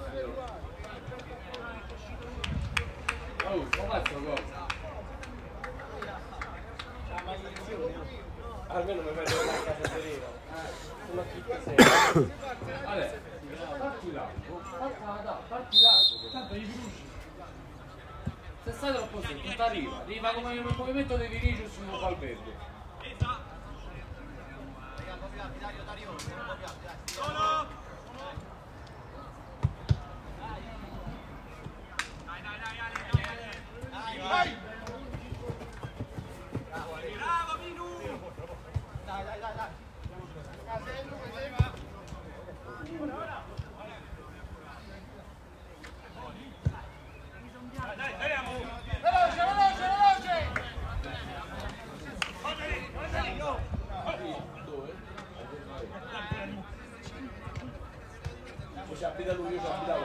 Oh, ma faccio cosa? Almeno mi prendo la casa serena. Sono tutte serie. Allora, parti largo. Parti largo. Tanto gli finisci. Se stai troppo su, non ti arriva. Arriva come il movimento dei Vinicius su Valverde. Bravo Minu! Dai. Ci abita lui, io ci abitavo.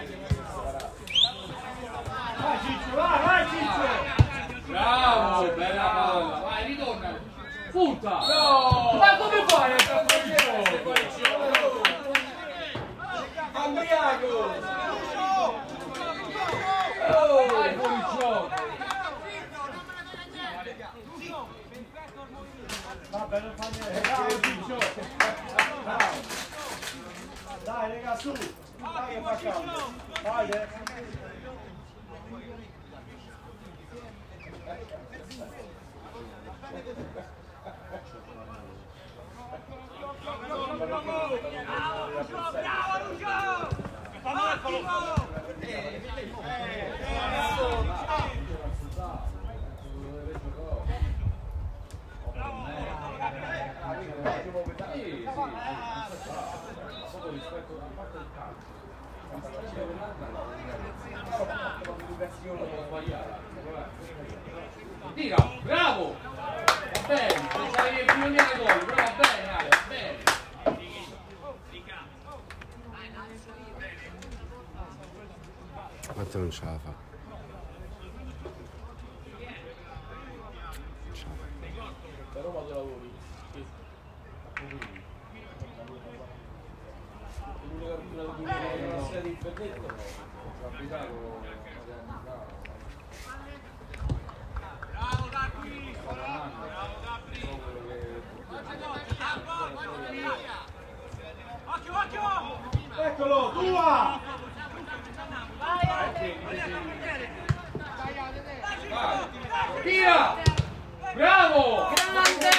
Vai Ciccio, vai Ciccio! Bravo, bella palla. Vai, ritorna. Punta. No! Ma come fai a fare Cambriaco! Vai fuori gioco! Vabbè, non fa niente. Bravo Ciccio! Bravo! Dai, raga, su! Dai che fa caldo! Vai, Bravo Lucio! Tira, bravo! Va bene, c'hai il primo gol, però va bene, Ale, va bene. Quanto non ce la fa? Da Roma tu lavori? L'unica sera di Bernetto ho abitato Bravo Gatti! Bravo Gatti! Occhio! Eccolo, tua! Tira! Bravo! Grande!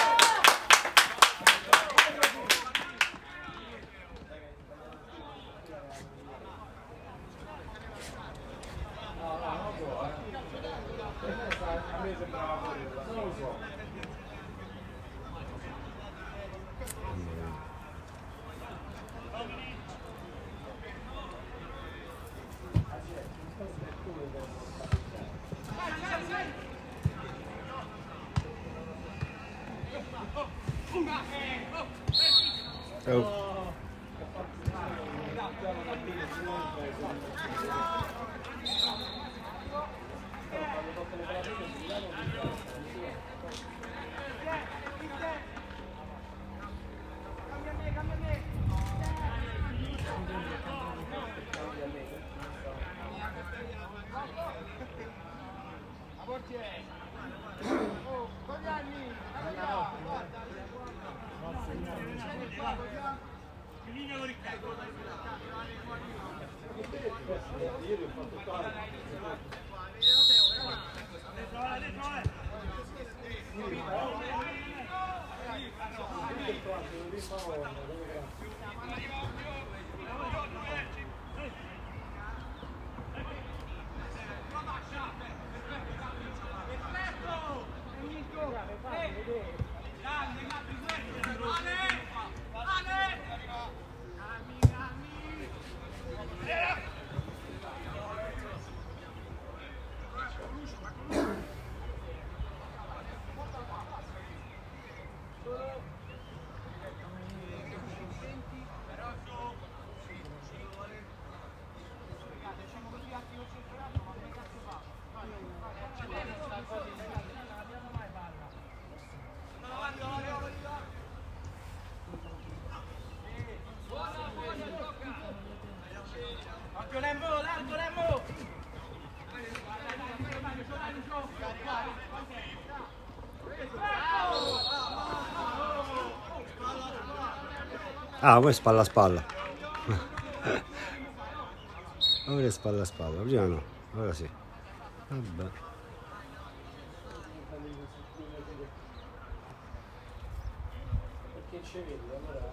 A me sembrava quello, non lo so. Oh. Ah, poi spalla a spalla. Ora è spalla a spalla, prima no, ora sì. Vabbè. Perché ci vedi, allora...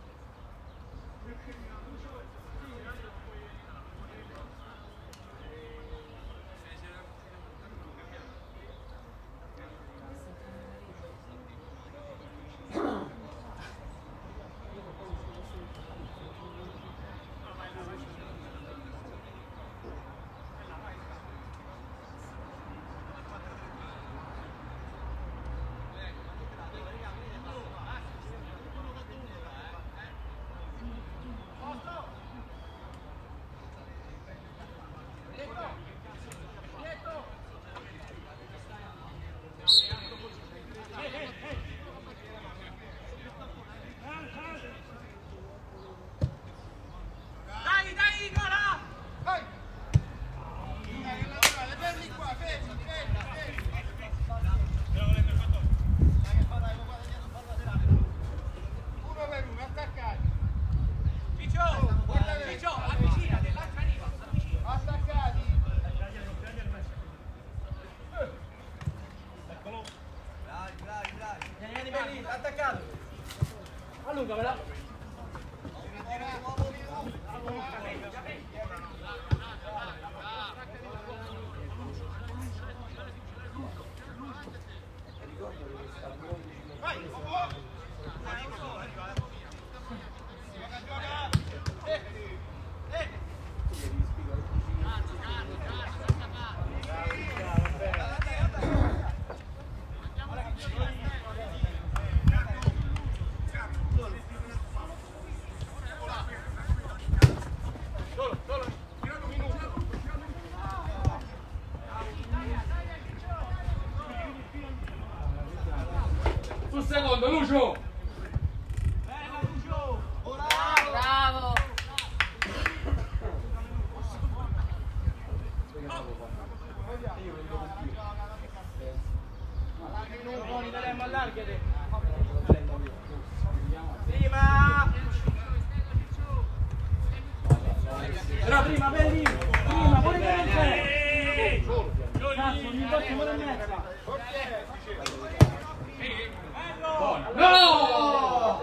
Secondo, Lucio! Bella Lucio! Bravo! Allargate! Prima! Però prima, belli! Prima, pure che non c'è! Cazzo, ogni volta pure in mezzo! No!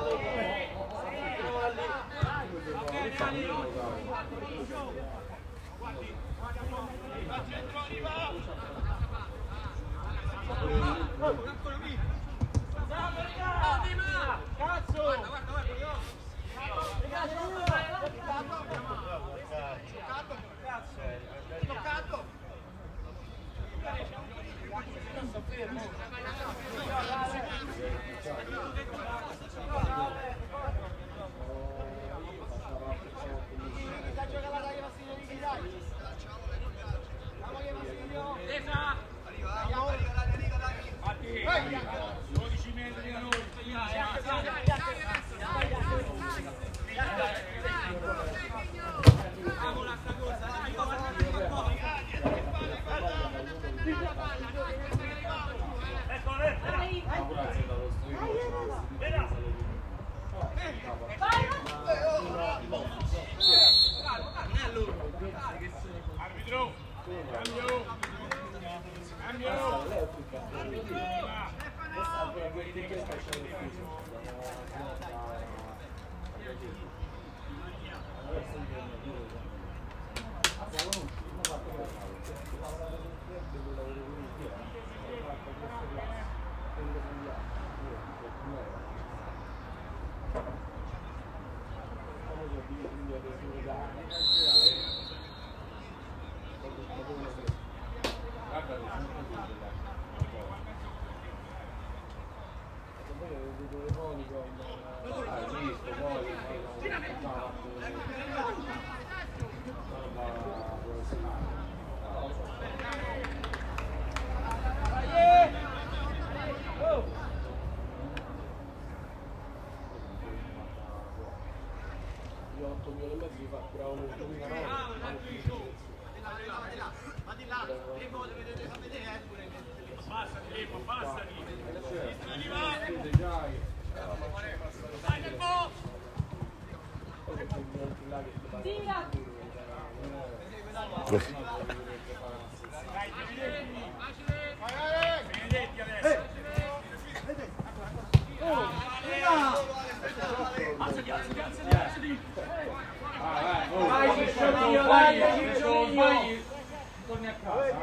Torni a casa.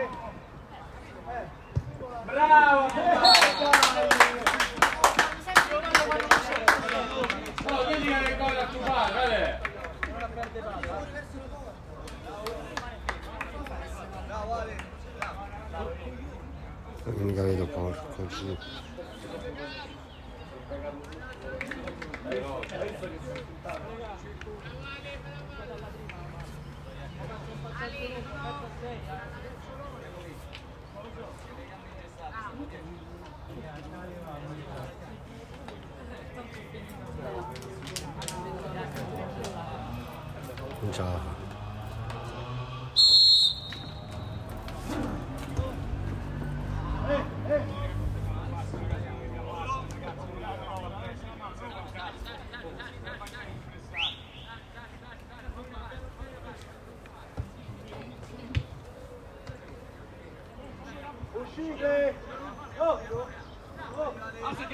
Bravo! No, vedi che gol a tuo padre, non mica vedo porco giù. Non ce la fa. Uscite! Oh! Alzati!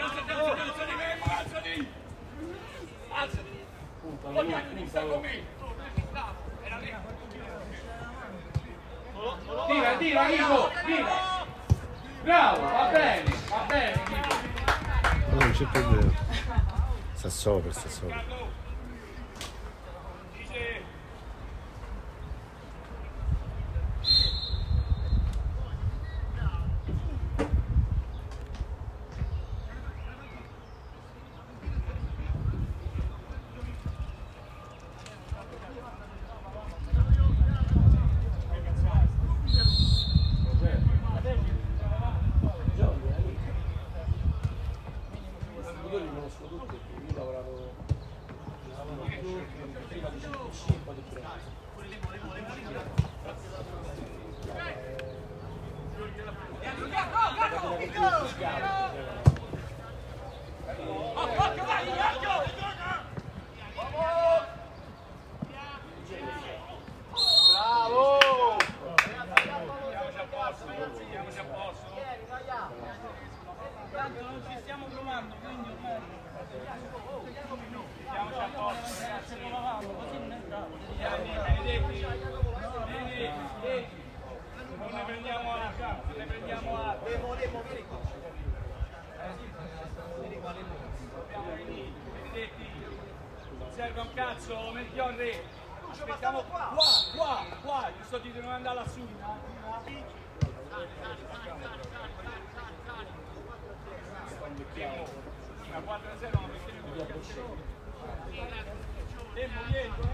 Tira, Nico! Tira! Bravo, va bene, Nico! No, non c'è problema. Sta sopra. Serve un cazzo, Melchiorre! Aspettiamo qua! Gli sto dicendo non andare lassù! Una 4-0 non mi tempo dietro!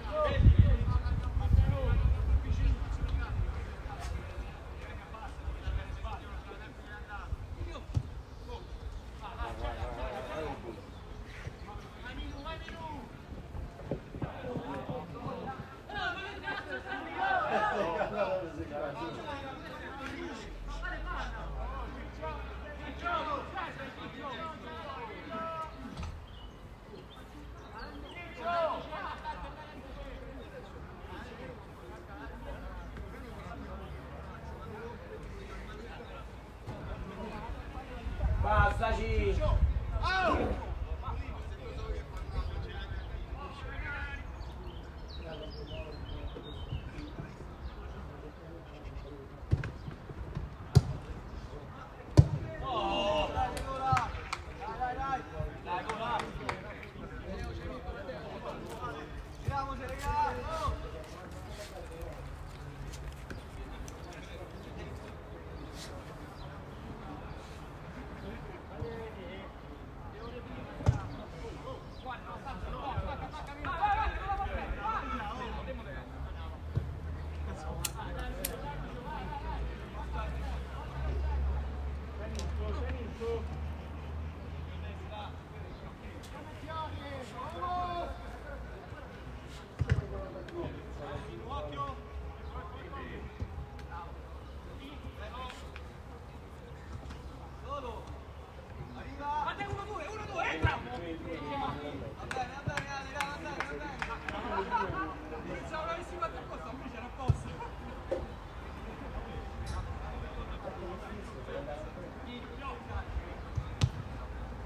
Bastaci!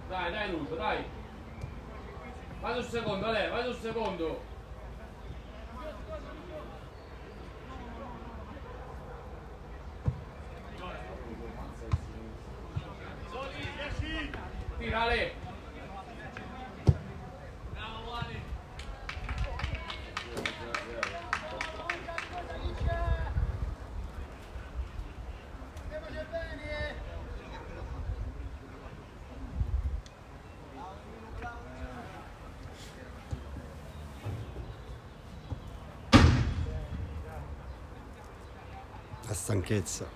Dai Lucio, dai. Vai sul secondo, Ale, vai sul secondo. Tira Ale. La stanchezza.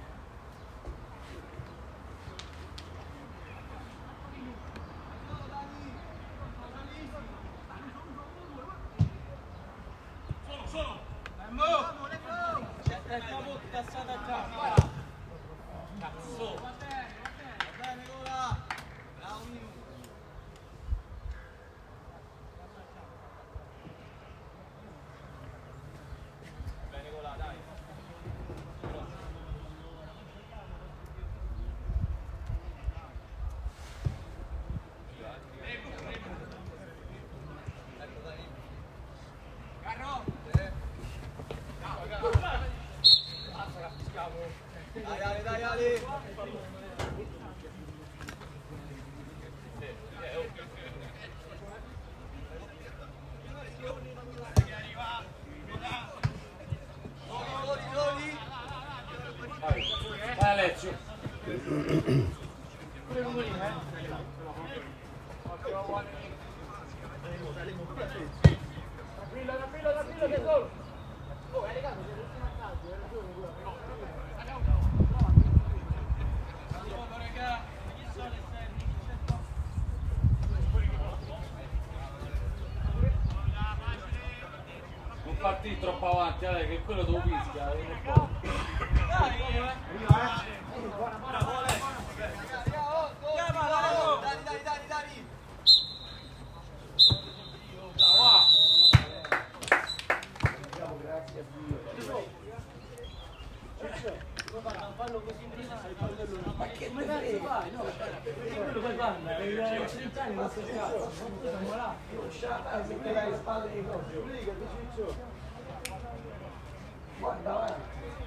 Dai, Ale. Vai Alessio. Pure numeri, Tranquillo che gol. Oh, è legato, sei l'ultimo attacco, hai ragione tu. Non partì troppo avanti, che quello devo fischia. Dai. Ma che come fai? No, quello poi guarda, il 30 anni non si scappa, siamo là. Se te dai le spalle di cose. Guarda.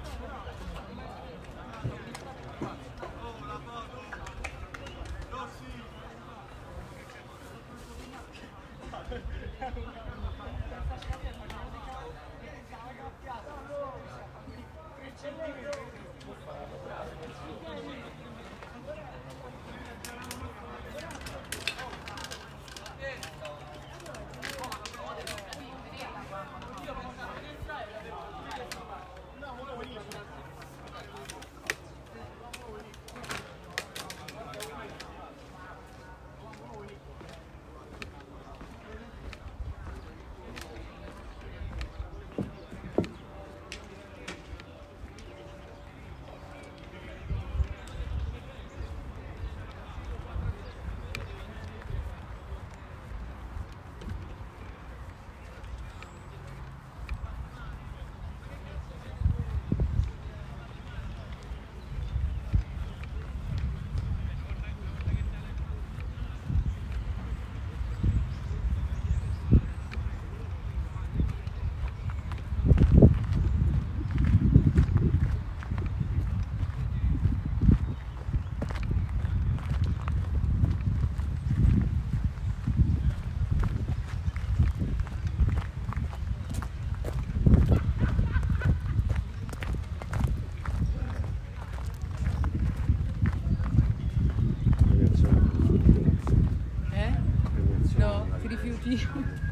No, ti rifiuti?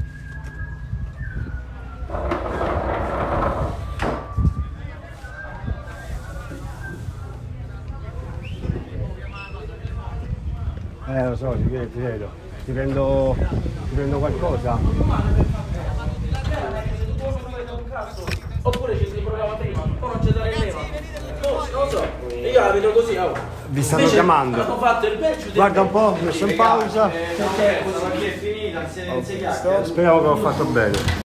Lo so, ti vedo. Ti prendo qualcosa? Oppure ci si provava prima, poi non c'è da rileva. Non lo so, io la vedo così. Vi stanno chiamando. Hanno fatto il patch. Guarda un po', messo in pausa. Perché è finita, si è insegnato. Speriamo che ho fatto bene.